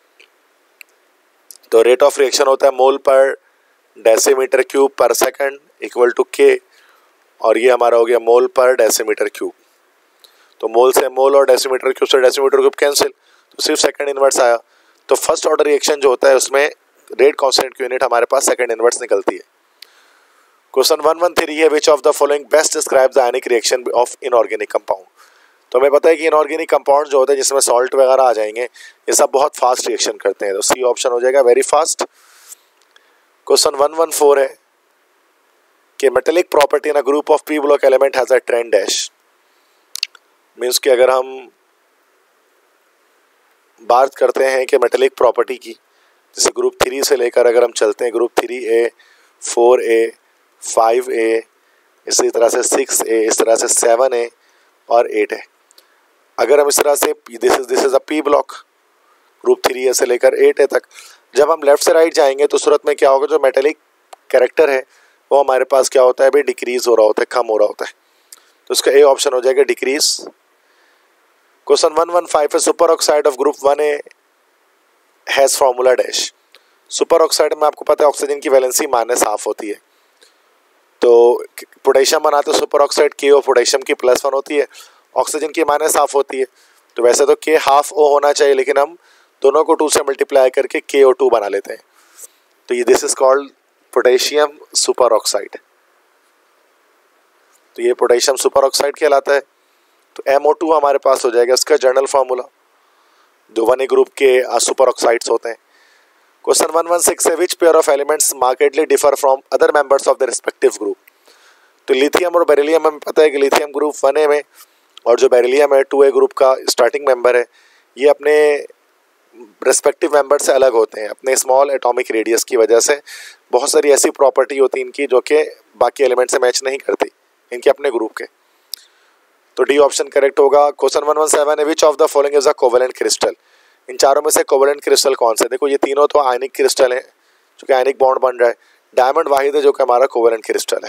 तो रेट ऑफ रिएक्शन होता है मोल पर डेसीमीटर क्यूब पर सेकंड इक्वल टू K, और ये हमारा हो गया मोल पर डेसीमीटर क्यूब। तो मोल से मोल और डेसीमीटर क्यूब से डेसीमीटर क्यूब कैंसिल, तो सिर्फ सेकंड इनवर्स आया। तो फर्स्ट ऑर्डर रिएक्शन जो होता है उसमें रेट कांस्टेंट की यूनिट हमारे पास सेकंड इनवर्स निकलती है। क्वेश्चन 113 है, which of the following best describe the ionic reaction of inorganic compound. तो हमें पता है कि इनऑर्गेनिक कंपाउंड जो होते हैं जिसमें सॉल्ट वगैरह आ जाएंगे, ये सब बहुत फास्ट रिएक्शन करते हैं, तो सी ऑप्शन हो जाएगा वेरी फास्ट। क्वेश्चन 114 है कि metallic property in a group of P block element has a trend dash. Means कि अगर हम बात करते हैं कि मेटेलिक प्रॉपर्टी की, जैसे ग्रुप 3 से लेकर अगर हम चलते हैं, ग्रुप 3A 4A 5A, इसी तरह से 6A, इस तरह से 7A और 8A। अगर हम इस तरह से this is a P block group 3A से लेकर 8A तक, जब हम लेफ्ट से राइट जाएंगे तो सूरत में क्या होगा, जो मेटेलिक कैरेक्टर है वो हमारे पास क्या होता है भाई, डिक्रीज हो रहा होता है, कम हो रहा होता है। तो इसका ए ऑप्शन हो जाएगा डिक्रीज। क्वेश्चन 115 है, super oxide of group 1A has formula dash. Super oxide में आपको पता है ऑक्सीजन की वैलेंसी माइनस हाफ होती है, तो पोटेशियम बनाते सुपर ऑक्साइड KO पोटेशियम की +1 होती है, ऑक्सीजन की माइनस हाफ होती है। तो वैसे तो K हाफ O होना चाहिए, लेकिन हम दोनों को 2 से मल्टीप्लाई करके KO2 बना लेते हैं, तो ये this is called potassium super oxide. तो ये पोटेशियम सुपर ऑक्साइड कहलाता है। तो MO2 हमारे पास हो जाएगा इसका जर्नल फार्मूला, जो 1A ग्रुप के सुपर ऑक्साइड्स होते हैं। क्वेश्चन 116 है, which pair of elements markedly differ from other members of the respective group. तो लिथियम और बेरिलियम हमें पता है कि लिथियम ग्रुप 1A में और जो बेरिलियम है 2A ग्रुप का स्टार्टिंग मेंबर है, ये अपने रेस्पेक्टिव मेंबर से अलग होते हैं अपने स्मॉल एटॉमिक रेडियस की वजह से। बहुत सारी ऐसी प्रॉपर्टी होती है इनकी जो कि बाकी एलिमेंट से मैच नहीं करती इनके अपने ग्रुप के, तो डी ऑप्शन करेक्ट होगा। क्वेश्चन 117 है, which of the following is a covalent crystal. इन चारों में से कोवेलेंट क्रिस्टल कौन सा है। देखो ये तीनों तो आयनिक क्रिस्टल हैं, जो कि आयनिक बॉन्ड बन रहा है। डायमंड वाहिद है जो कि हमारा कोवेलेंट क्रिस्टल है।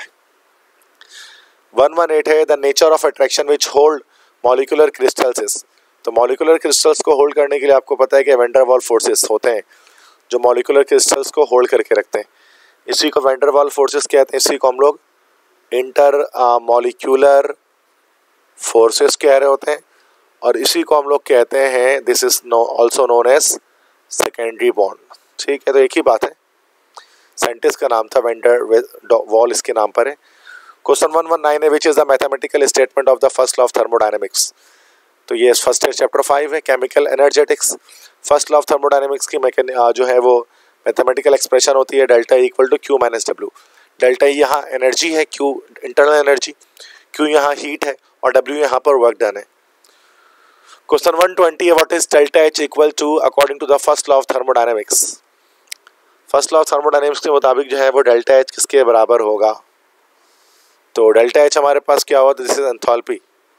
118 है, the nature of attraction which hold molecular crystals is. तो मॉलिक्यूलर क्रिस्टल्स को होल्ड करने के लिए आपको पता है कि वैन डर वाल फोर्सेस होते हैं जो मॉलिक्यूलर क्रिस्टल्स को होल्ड करके रखते हैं, इसी को वैन डर वाल फोर्सेस कहते हैं। इसी को हम लोग इंटर मॉलिक्यूलर फोर्सेस कह रहे होते हैं, और इसी को हम लोग कहते हैं this is also known as secondary bond. ठीक है, तो एक ही बात है, साइंटिस्ट का नाम था वैन डर वाल, इसके नाम पर है। क्वेश्चन 119 है, which is the mathematical statement of the first law of thermodynamics. तो ये फर्स्ट है चैप्टर 5 है chemical energetics. First law of thermodynamics की जो है वो मैथमेटिकल एक्सप्रेशन होती है delta equal to Q minus W। Delta यहाँ एनर्जी है, Q इंटरनल एनर्जी, Q यहाँ हीट है और W यहाँ पर वर्क डन है। क्वेश्चन 120 है, what is delta H equal to according to the first law of thermodynamics. First law of thermodynamics के मुताबिक जो है वो डेल्टा H किसके बराबर होगा। तो डेल्टा H हमारे पास क्या हुआ, दिस इज एंथैल्पी।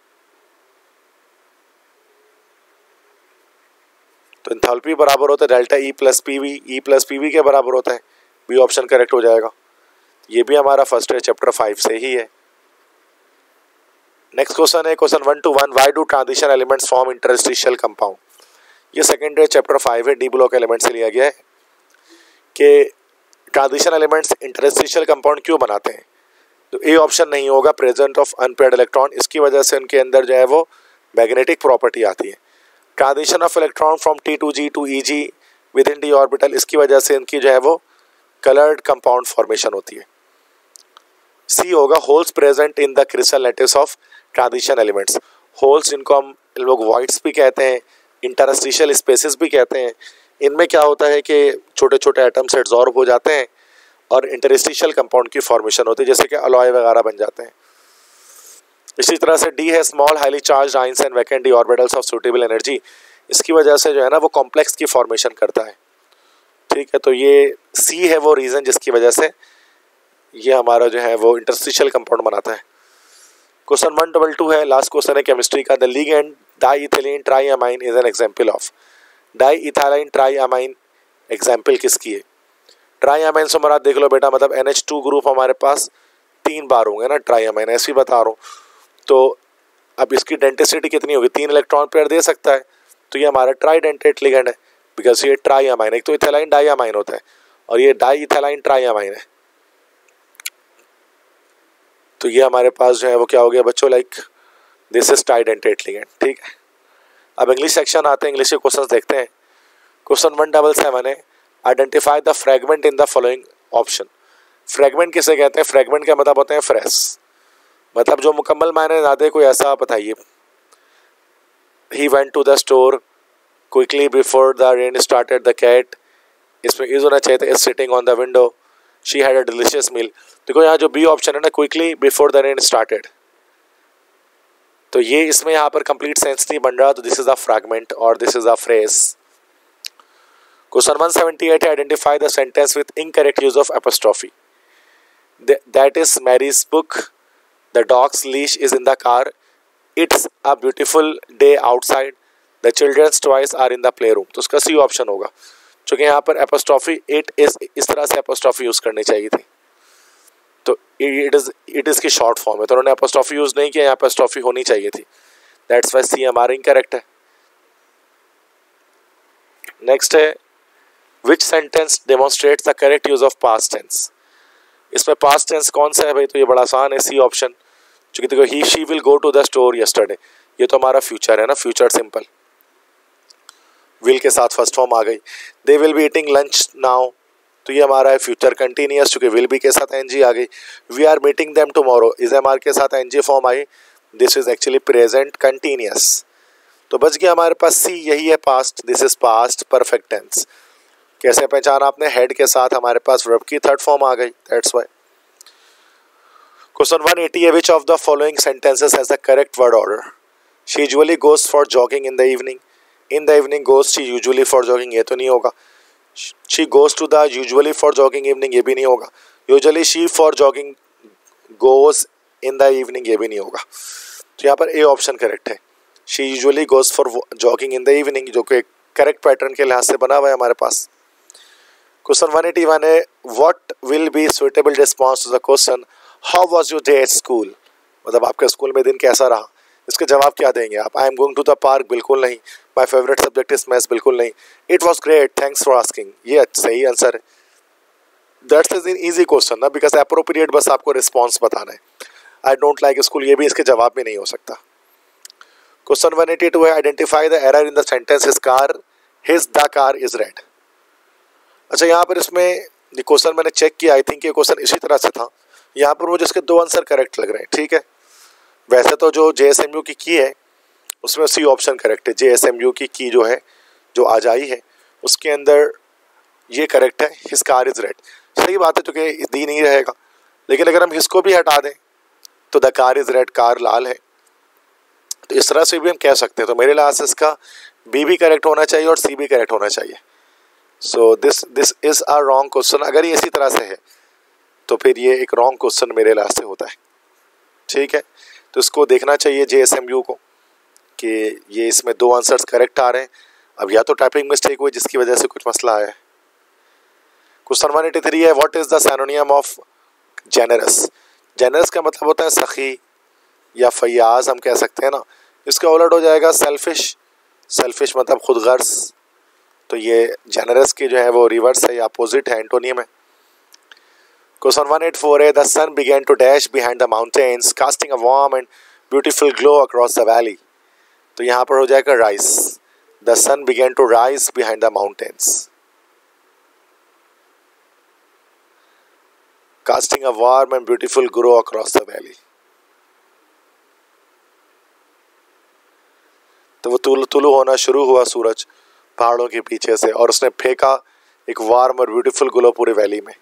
तो एंथैल्पी बराबर होता है delta E plus PV, E plus PV के बराबर होता है। बी ऑप्शन करेक्ट हो जाएगा। ये भी हमारा फर्स्ट है चैप्टर 5 से ही है। नेक्स्ट क्वेश्चन है question 121, why do transition elements form interstitial compound. ये सेकेंड है चैप्टर 5 है, डी ब्लॉक एलिमेंट से लिया गया है कि ट्रांजिशन एलिमेंट्स इंटरस्टिशियल कंपाउंड क्यों बनाते हैं। तो ए ऑप्शन नहीं होगा, प्रेजेंट ऑफ अनपेयर्ड इलेक्ट्रॉन, इसकी वजह से उनके अंदर जो है वो मैग्नेटिक प्रॉपर्टी आती है। Transition of electron from T to G to EG with in d orbital, इसकी वजह से इनकी जो है वो कलर्ड कंपाउंड फॉर्मेशन होती है। सी होगा holes present in the crystal lattice of transition elements. Holes जिनको हम लोग वॉइड्स भी कहते हैं, इंटरस्टिशियल स्पेसेस भी कहते हैं, इनमें क्या होता है कि छोटे छोटे एटम्स एड्सॉर्ब हो जाते हैं और इंटरस्टिशियल कंपाउंड की फॉर्मेशन होती है, जैसे कि अलॉय वगैरह बन जाते हैं। इसी तरह से डी है small highly charged ions and vacant d orbitals of suitable energy. इसकी वजह से जो है ना वो कॉम्प्लेक्स की फॉर्मेशन करता है। ठीक है, तो ये सी है वो रीज़न जिसकी वजह से ये हमारा जो है वो इंटरस्टिशियल कंपाउंड बनाता है। क्वेश्चन 122 है, लास्ट क्वेश्चन है केमिस्ट्री का। The ligand diethylene triamine is an example of. Diethylene triamine example किसकी है? ट्राईअमाइन से मराद देख लो बेटा, मतलब NH2 ग्रुप हमारे पास 3 बार होंगे ना, ट्राईअमाइन ऐसे ही बता रहा हूँ। तो अब इसकी डेंटिसिटी कितनी होगी? 3 इलेक्ट्रॉन पेयर दे सकता है, तो ये हमारा ट्राईडेंटेट लिगेंड है, बिकॉज ये ट्राईअमाइन। एक तो इथाइलाइन डाईअमाइन होता है और ये डाईइथिलीन ट्राईअमाइन है। तो ये हमारे पास जो है वो क्या हो गया बच्चों, like this is tridentate ligand. ठीक है, अब इंग्लिश सेक्शन आते हैं, इंग्लिश के क्वेश्चन देखते हैं। क्वेश्चन 177 है, identify the fragment in the following option. Fragment किसे कहते हैं? फ्रेगमेंट का मतलब होते हैं फ्रेश, मतलब जो मुकम्मल मायने ना दे, कोई ऐसा बताइए। He went to the store quickly before the rain started the cat, इसमें इज होना चाहिए था, is sitting on the window, she had a delicious meal. देखो यहाँ जो बी ऑप्शन है ना, quickly before the rain started, तो ये इसमें यहाँ पर कंप्लीट सेंस नहीं बन रहा, तो दिस इज अ फ्रैगमेंट और this is a phrase. Question 178 है, identify the sentence with incorrect use of apostrophe. That is Mary's book, the dog's leash is in the car, it's a beautiful day outside, the children's toys are in the play room. तो उसका सी ऑप्शन होगा, क्योंकि यहाँ पर एपोस्ट्रोफी इट इज इस तरह से एपोस्ट्रोफी यूज करनी चाहिए थी, तो इट इज की शॉर्ट फॉर्म है, तो उन्होंने एपोस्ट्रोफी यूज नहीं किया, यहाँ एपोस्ट्रोफी होनी चाहिए थी। दैट्स वाई सी हमारा इनकरेक्ट है। नेक्स्ट है, which sentence demonstrates the correct use of past tense. इसमें पास्ट टेंस कौन सा है भाई? तो ये बड़ा आसान है, सी ऑप्शन। क्योंकि देखो he she will go to the store yesterday, ये तो हमारा फ्यूचर है ना, फ्यूचर सिंपल, विल के साथ फर्स्ट फॉर्म आ गई। They will be eating lunch now, तो ये हमारा है फ्यूचर कंटिन्यूअस, चूंकि विल बी के साथ एनजी आ गई। We are meeting them tomorrow, is am are के साथ एनजी फॉर्म आई, this is actually present continuous. तो बच गया हमारे पास सी, यही है past, this is past perfect tense. कैसे पहचाना आपने? हेड के साथ हमारे पास वर्ब की थर्ड फॉर्म आ गई, दैट्स व्हाई। क्वेश्चन 180 है, which of the following sentences has the correct word order. She usually goes for jogging in the evening, in the evening goes she usually for jogging, ये तो नहीं होगा। She goes to the usually for jogging evening, ये भी नहीं होगा। Usually she for jogging goes in the evening, ये भी नहीं होगा। तो यहाँ पर ए ऑप्शन करेक्ट है, she usually goes for jogging in the evening, जो कि करेक्ट पैटर्न के लिहाज से बना हुआ है हमारे पास। क्वेश्चन 181 है, what will be suitable response to the question how was your day at school, मतलब आपके स्कूल में दिन कैसा रहा। इसके जवाब क्या देंगे आप? I am going to the park, बिल्कुल नहीं। My favourite subject is maths, बिल्कुल नहीं। It was great, thanks for asking, ये सही आंसर है। That's is an easy question ना, बिकॉज एप्रोप्रिएट बस आपको रिस्पॉन्स बताना है। आई डोंट लाइक स्कूल, ये भी इसके जवाब में नहीं हो सकता। क्वेश्चन 182 है, identify the error in the sentence his the car is red. अच्छा, यहाँ पर इसमें ये क्वेश्चन मैंने चेक किया, आई थिंक ये क्वेश्चन इसी तरह से था। यहाँ पर मुझे इसके 2 आंसर करेक्ट लग रहे हैं। ठीक है, वैसे तो जो JSMU की है उसमें सी ऑप्शन करेक्ट है। JSMU की जो है, जो आज आई है, उसके अंदर ये करेक्ट है, हिज कार इज रेड। सही बात है, क्योंकि दी नहीं रहेगा। लेकिन अगर हम इसको भी हटा दें तो the car is red, car लाल है, तो इस तरह से भी हम कह सकते हैं। तो मेरे लिहाज से इसका बी भी करेक्ट होना चाहिए और सी भी करेक्ट होना चाहिए। So this is a wrong question. अगर ये इसी तरह से है तो फिर ये एक रॉन्ग क्वेश्चन मेरे लिहाज से होता है। ठीक है, तो इसको देखना चाहिए JSMU को कि ये इसमें 2 आंसर्स करेक्ट आ रहे हैं। अब या तो टाइपिंग मिस्टेक हुई जिसकी वजह से कुछ मसला आया है। क्वेश्चन 183 है, what is the synonym of generous. Generous का मतलब होता है सखी या फयाज, हम कह सकते हैं ना। इसका उलट हो जाएगा सेल्फिश, सेल्फिश मतलब खुदगर्ज। तो ये जेनरस की जो है वो रिवर्स है या अपोजिट है, एंटोनियम है। क्वेश्चन 184 है, the sun began to dash behind the mountains casting a warm and beautiful glow across the valley. तो यहाँ पर हो जाएगा rise, the sun began to rise behind the mountains. Casting a warm and beautiful glow across the valley. तो वो तुलू होना शुरू हुआ सूरज पहाड़ों के पीछे से, और उसने फेंका एक वार्म और ब्यूटीफुल ग्लो पूरी वैली में।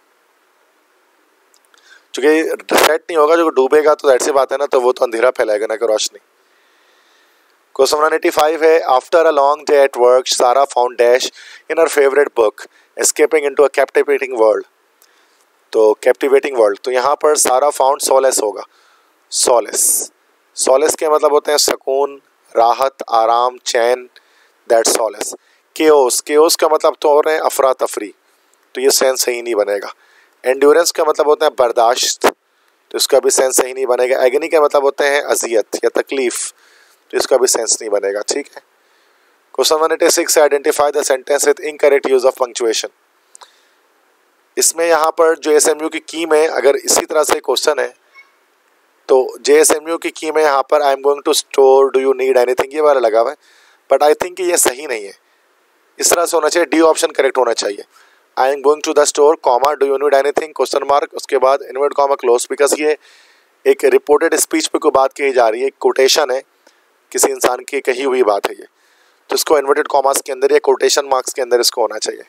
चूंकि सेट नहीं होगा, जो डूबेगा तो ऐसी बात है ना, तो वो तो अंधेरा फैलाएगा ना कि रोशनी। क्वेश्चन 185 है, after a long day at work Sarah found dash in her favourite book escaping into a captivating world. तो कैप्टिवेटिंग वर्ल्ड, तो यहाँ पर सारा फाउंड सोलेस होगा। सोलेस, सोलेस के मतलब होते हैं सुकून, राहत, आराम, चैन, दैट सोलेस। केओस, केओस का मतलब तो और है अफरा तफरी, तो ये सेंस सही नहीं बनेगा। एंड्योरेंस का मतलब होता है बर्दाश्त, तो इसका भी सेंस सही नहीं बनेगा। एगनी का मतलब होते हैं अजियत या तकलीफ, तो इसका भी सेंस नहीं बनेगा। ठीक है। Question 186 identify the sentence with incorrect use of punctuation. इसमें यहाँ पर जो एसएमयू की की में अगर इसी तरह से क्वेश्चन है, तो जेएसएमयू की की में यहाँ पर I am going to store, do you need anything, ये वाला लगा हुआ है, बट आई थिंक ये सही नहीं है। इस तरह से होना चाहिए, डी ऑप्शन करेक्ट होना चाहिए। I am going to the store, comma, do you need anything, question mark, उसके बाद इनवर्ट कॉमा क्लोज, बिकॉज ये एक रिपोर्टेड स्पीच पे कोई बात कही जा रही है, कोटेशन है, किसी इंसान की कही हुई बात है ये, तो इसको इन्वर्टेड कॉमास के अंदर या कोटेशन मार्क्स के अंदर इसको होना चाहिए।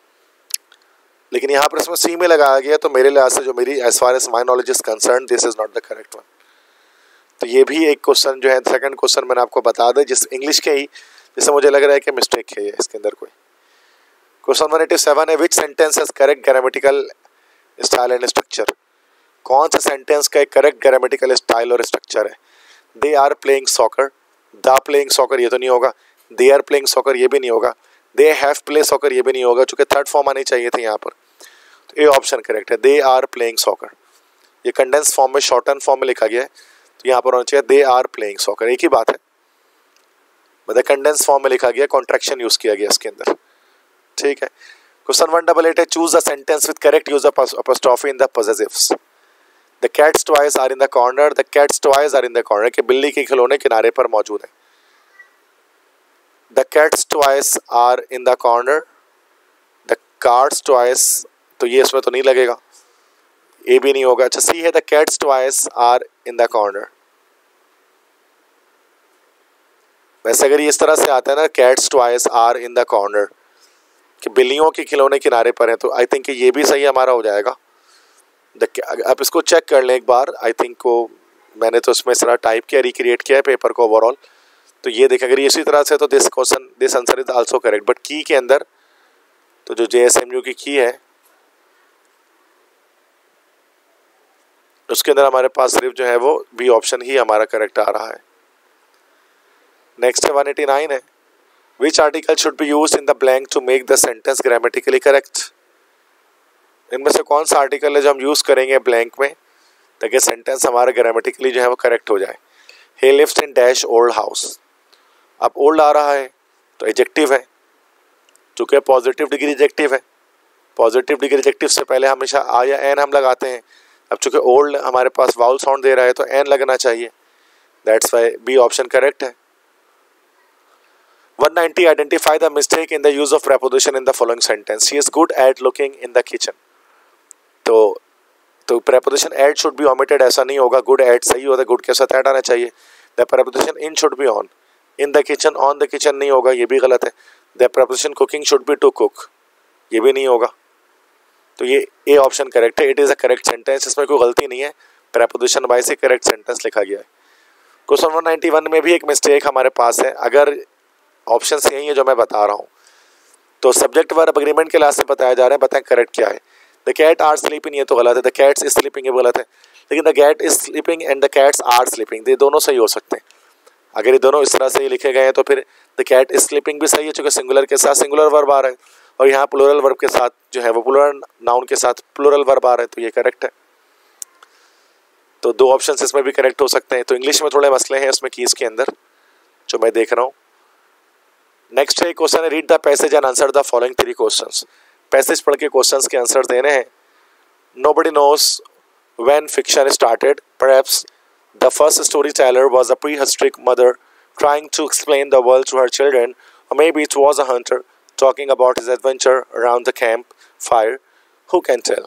लेकिन यहाँ पर इसमें सी में लगाया गया, तो मेरे लिहाज से जो मेरी as far as my knowledge is concern, this is not the correct one. तो ये भी एक क्वेश्चन जो है, सेकंड क्वेश्चन मैंने आपको बता दें, जिस इंग्लिश के ही, जिससे मुझे लग रहा है कि मिस्टेक है इसके अंदर कोई। क्वेश्चन 187 है, which sentence has correct grammatical style and structure. कौन सा सेंटेंस का एक करेक्ट ग्रामेटिकल स्टाइल और स्ट्रक्चर है। They are playing soccer, the playing soccer ये तो नहीं होगा, दे आर प्लेइंग सॉकर ये भी नहीं होगा, दे हैव प्ले सॉकर ये भी नहीं होगा, चूंकि थर्ड फॉर्म आनी चाहिए थे यहाँ पर, तो ए ऑप्शन करेक्ट है, दे आर प्लेइंग सॉकर। ये कंडेंस फॉर्म में, शॉर्टन फॉर्म में लिखा गया है, तो यहाँ पर होना चाहिए दे आर प्लेइंग सॉकर, एक ही बात है, मतलब कंडेंस फॉर्म में लिखा गया, कॉन्ट्रैक्शन यूज किया गया इसके अंदर। ठीक है। क्वेश्चन 188 है, choose the sentence with correct use of apostrophe in the possessives. The cat's toys are in the corner, the cat's toys are in the corner, कि बिल्ली के खिलौने किनारे पर मौजूद है। The cat's toys are in the corner, the card's toys, तो ये इसमें तो नहीं लगेगा, ए भी नहीं होगा। अच्छा, सी है, the cat's toys are in the corner. वैसे अगर ये इस तरह से आता है ना, cats' toys are in the corner, कि बिल्लियों के खिलौने किनारे पर है, तो आई थिंक ये भी सही हमारा हो जाएगा। आप इसको चेक कर लें एक बार, आई थिंक को मैंने तो इसमें सारा टाइप किया, रिक्रिएट किया है पेपर को ओवरऑल, तो ये देखें अगर ये इसी तरह से, तो this question, this answer is also correct. But की के अंदर तो जो जेएसएमयू की है, उसके अंदर हमारे पास सिर्फ जो है वो बी ऑप्शन ही हमारा करेक्ट आ रहा है। नेक्स्ट है 189 है, which article should be used in the blank to make the sentence grammatically correct. इनमें से कौन सा आर्टिकल है जो हम यूज करेंगे ब्लैंक में, ताकि सेंटेंस हमारा ग्रामेटिकली जो है वो करेक्ट हो जाए। He lives in dash old house, अब ओल्ड आ रहा है तो एडजेक्टिव है, चूंकि पॉजिटिव डिग्री एडजेक्टिव है, पॉजिटिव डिग्री एडजेक्टिव से पहले हमेशा आ या एन हम लगाते हैं। अब चूंकि ओल्ड हमारे पास वाउल साउंड दे रहा है, तो एन लगना चाहिए, that's why B option correct है। 190 identify the mistake in the use of preposition in the following sentence. She is good at looking in the kitchen, तो preposition at should be omitted, ऐसा नहीं होगा, गुड एट सही होता है, गुड के साथ एट आना चाहिए। The preposition in should be on, in the kitchen on the kitchen नहीं होगा, ये भी गलत है। The preposition cooking should be to cook, ये भी नहीं होगा, तो ये ए ऑप्शन करेक्ट है। It is a correct sentence, इसमें कोई गलती नहीं है, प्रेपोजिशन वाइज से करेक्ट सेंटेंस लिखा गया है। क्वेश्चन 191 में भी एक मिस्टेक हमारे पास है, अगर ऑप्शन यही है जो मैं बता रहा हूँ, तो सब्जेक्ट वर्ब एग्रीमेंट के लिहाज से बताया जा रहा है, बताएं करेक्ट क्या है। द कैट आर स्लीपिंग, ये तो गलत है, द कैट्स इज स्लीपिंग ये गलत है, लेकिन the cat is sleeping and the cats are sleeping, ये दोनों सही हो सकते हैं। अगर ये दोनों इस तरह से लिखे गए हैं तो फिर द कैट इज स्लीपिंग भी सही है, चूंकि सिंगुलर के साथ सिंगुलर वर्ब आ रहा है, और यहाँ प्लूरल वर्ब के साथ जो है वो प्लूरल नाउन के साथ प्लूरल वर्ब आ रहा है, तो ये करेक्ट है। तो दो ऑप्शन इसमें भी करेक्ट हो सकते हैं। तो इंग्लिश में थोड़े मसले हैं उसमें कीज के अंदर, जो मैं देख रहा हूँ। नेक्स्ट है क्वेश्चन है, read the passage and answer the following 3 questions. Passage पढ़ के क्वेश्चंस के आंसर देने हैं। Nobody knows when fiction started. Perhaps the first storyteller was a prehistoric mother trying to explain the world to her children, or maybe it was a hunter talking about his adventure around the camp fire. Who can tell?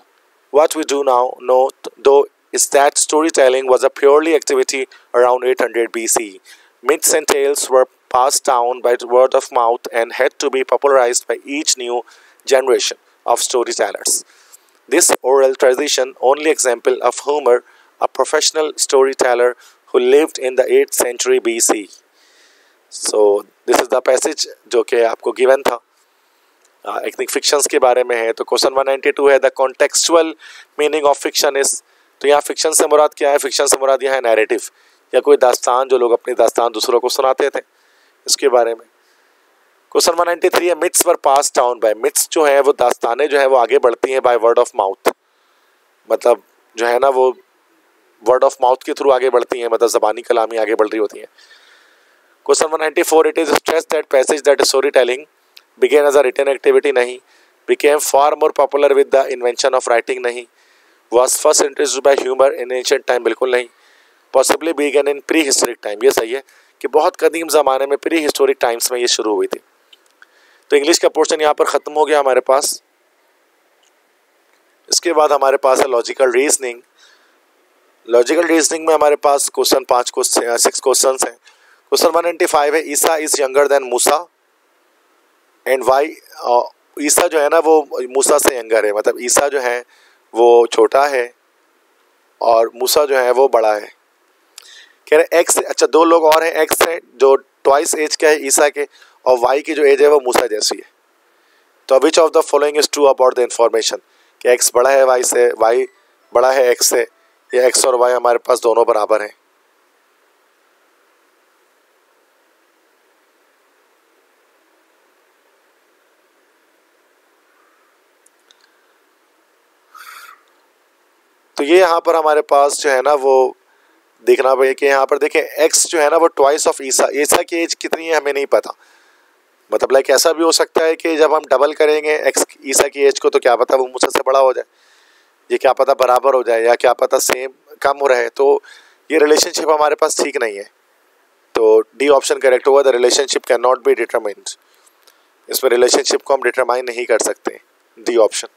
What we do now know, though, is that storytelling was a purely activity around 800 BC. Myths and tales were passed down by word of mouth and had to be popularized by each new generation of storytellers. This oral tradition, only example of Homer, a professional storyteller who lived in the 8th century BC. So this is the passage जो कि आपको given था, एथनिक फिक्शंस के बारे में है। तो क्वेश्चन 192 है the contextual meaning of fiction is. तो यहाँ फिक्शन से मुराद क्या है? फिक्शन से मुराद यह है नैरेटिव, या कोई दास्तान जो लोग अपनी दास्तान दूसरों को सुनाते थे, इसके बारे में। क्वेश्चन 193 है myths were pass down by. Myths जो है वो दास्तानें जो है वो आगे बढ़ती हैं बाय वर्ड ऑफ माउथ, मतलब जो है ना वो वर्ड ऑफ माउथ के थ्रू आगे बढ़ती हैं, मतलब ज़बानी कलामी आगे बढ़ रही होती हैं। Question 194 it is stress that passage that story telling began as a written activity नहीं, became far more popular with the invention of writing नहीं, was first introduced by humor in ancient time बिल्कुल नहीं, possibly began in prehistoric time, ये सही है कि बहुत कदीम ज़माने में प्री हिस्टोरिक टाइम्स में ये शुरू हुई थी। तो इंग्लिश का पोर्शन यहाँ पर ख़त्म हो गया हमारे पास। इसके बाद हमारे पास है लॉजिकल रीजनिंग। लॉजिकल रीजनिंग में हमारे पास क्वेश्चन 6 क्वेश्चन हैं। क्वेश्चन 195 है Isa is younger than Moosa and Y. Isa जो है ना वो मूसा से यंगर है, मतलब ईसा जो है वो छोटा है और मूसा जो है वो बड़ा है। कह रहे एक्स, अच्छा दो लोग और हैं, एक्स है जो ट्वाइस एज का है ईसा के, और वाई की जो एज है वो मूसा जैसी है। तो which of the following is true about the information, कि एक्स बड़ा है वाई से, वाई बड़ा है एक्स से, या एक्स और वाई हमारे पास दोनों बराबर हैं। तो ये यहाँ पर हमारे पास जो है ना वो देखना पड़ेगा कि यहाँ पर देखें एक्स जो है ना वो ट्वाइस ऑफ ईसा, ईसा की एज कितनी है हमें नहीं पता, मतलब लाइक ऐसा भी हो सकता है कि जब हम डबल करेंगे एक्स ईसा की एज को तो क्या पता वो मूसा से बड़ा हो जाए, ये क्या पता बराबर हो जाए, या क्या पता सेम कम हो रहे। तो ये रिलेशनशिप हमारे पास ठीक नहीं है, तो डी ऑप्शन करेक्ट होगा, the relationship can not be determined. इसमें रिलेशनशिप को हम डिटरमाइन नहीं कर सकते, डी ऑप्शन।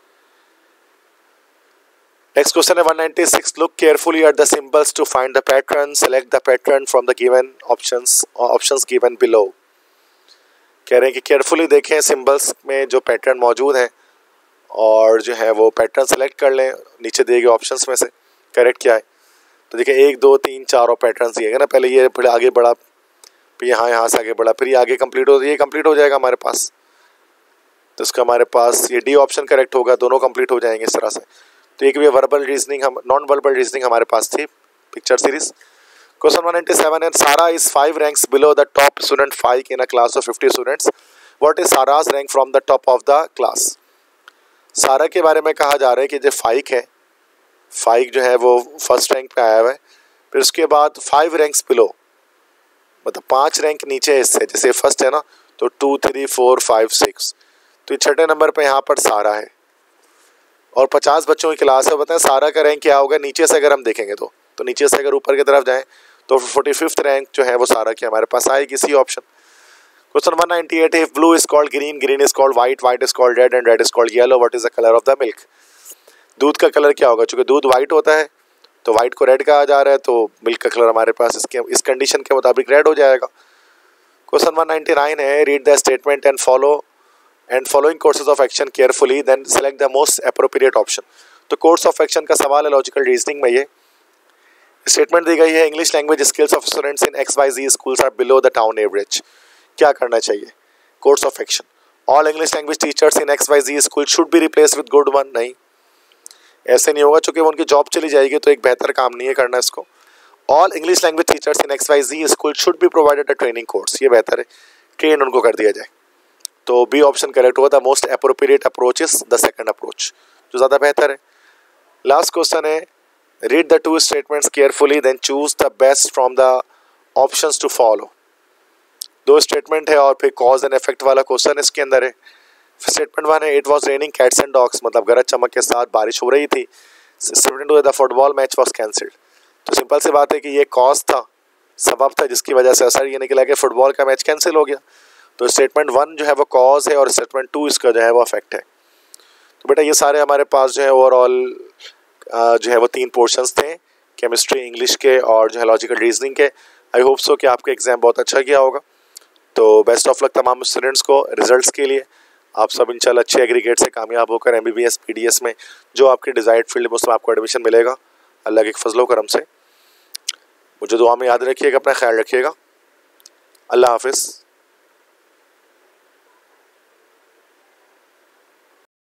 Next question है 196. Look carefully at the symbols to find the pattern. Select the pattern from the given options given below. कह रहे हैं कि केयरफुली देखें सिंबल्स में जो पैटर्न मौजूद हैं और जो है वो पैटर्न सेलेक्ट कर लें नीचे दिए गए ऑप्शंस में से करेक्ट क्या है। तो देखिए 1 2 3 4 पैटर्न दिए गए ना, पहले ये फिर आगे बढ़ा, फिर यहाँ से आगे बढ़ा, फिर ये आगे कंप्लीट हो, ये कंप्लीट हो जाएगा हमारे पास। तो इसका हमारे पास ये डी ऑप्शन करेक्ट होगा, दोनों कंप्लीट हो जाएंगे इस तरह से। तो एक भी वर्बल रीजनिंग, हम नॉन वर्बल रीजनिंग हमारे पास थी पिक्चर सीरीज। क्वेश्चन 197 है Sara is 5 ranks below the top student 5 in a class of 50 students, what is Sara's rank from the top of the class. Sara के बारे में कहा जा रहा है कि जो फाइक है, फाइक जो है वो फर्स्ट रैंक पे आया हुआ है, फिर उसके बाद 5 रैंक्स बिलो, मतलब 5 रैंक नीचे है इससे, जैसे फर्स्ट है ना तो 2 3 4 5 6, तो ये छठे नंबर पे यहाँ पर सारा है और 50 बच्चों की क्लास है। बताएं सारा का रैंक क्या होगा नीचे से अगर हम देखेंगे तो नीचे से अगर ऊपर की तरफ जाएं तो 45th रैंक जो है वो सारा की हमारे पास आएगी, C option. Question 198 if blue is called green, green is called white, white is called red and red is called yellow, what is the colour of the milk. दूध का कलर क्या होगा, चूंकि दूध व्हाइट होता है तो व्हाइट को रेड कहा जा रहा है, तो मिल्क का कलर हमारे पास इस कंडीशन के मुताबिक रेड हो जाएगा। क्वेश्चन 199 है read the statement and following courses of action carefully then select the most appropriate option। तो कोर्स ऑफ एक्शन का सवाल है लॉजिकल रीजनिंग में। ये स्टेटमेंट दी गई है English language skills of students in XYZ schools are below the town average. क्या करना चाहिए, course of action all English language teachers in XYZ school should be replace with good one, नहीं ऐसे नहीं होगा, चूंकि उनकी जॉब चली जाएगी तो एक बेहतर काम नहीं है करना इसको। All English language teachers in XYZ school should be provided a training course, ये बेहतर है, ट्रेन उनको कर दिया जाए। तो बी ऑप्शन करेक्ट होगा, the most appropriate approach is the second approach, जो ज़्यादा बेहतर है। लास्ट क्वेश्चन है read the 2 statements carefully then choose the best from the options to follow. 2 statement है और फिर कॉज एंड इफेक्ट वाला क्वेश्चन इसके अंदर है। स्टेटमेंट 1 है it was raining cats and dogs, मतलब गरज चमक के साथ बारिश हो रही थी। स्टेटमेंट 2 है the football match was cancelled. तो सिंपल सी बात है कि ये कॉज था, सबब था जिसकी वजह से असर ये निकला कि फुटबॉल का मैच कैंसिल हो गया। तो स्टेटमेंट 1 जो है वो कॉज है और स्टेटमेंट 2 इसका जो है वो इफेक्ट है। तो बेटा ये सारे हमारे पास जो है ओवरऑल जो है वो 3 पोर्शंस थे, केमिस्ट्री, इंग्लिश के और जो है लॉजिकल रीजनिंग के। आई होप सो कि आपका एग्ज़ाम बहुत अच्छा गया होगा। तो बेस्ट ऑफ लक तमाम स्टूडेंट्स को रिजल्ट्स के लिए। आप सब इंशाल्लाह अच्छे एग्रीगेट से कामयाब होकर MBBS PDS में जो आपकी डिज़ायर्ड फील्ड में उसमें आपको एडमिशन मिलेगा अल्लाह के फजलो करम से। मुझे दुआ में याद रखिएगा, अपना ख्याल रखिएगा। अल्लाह हाफिज़।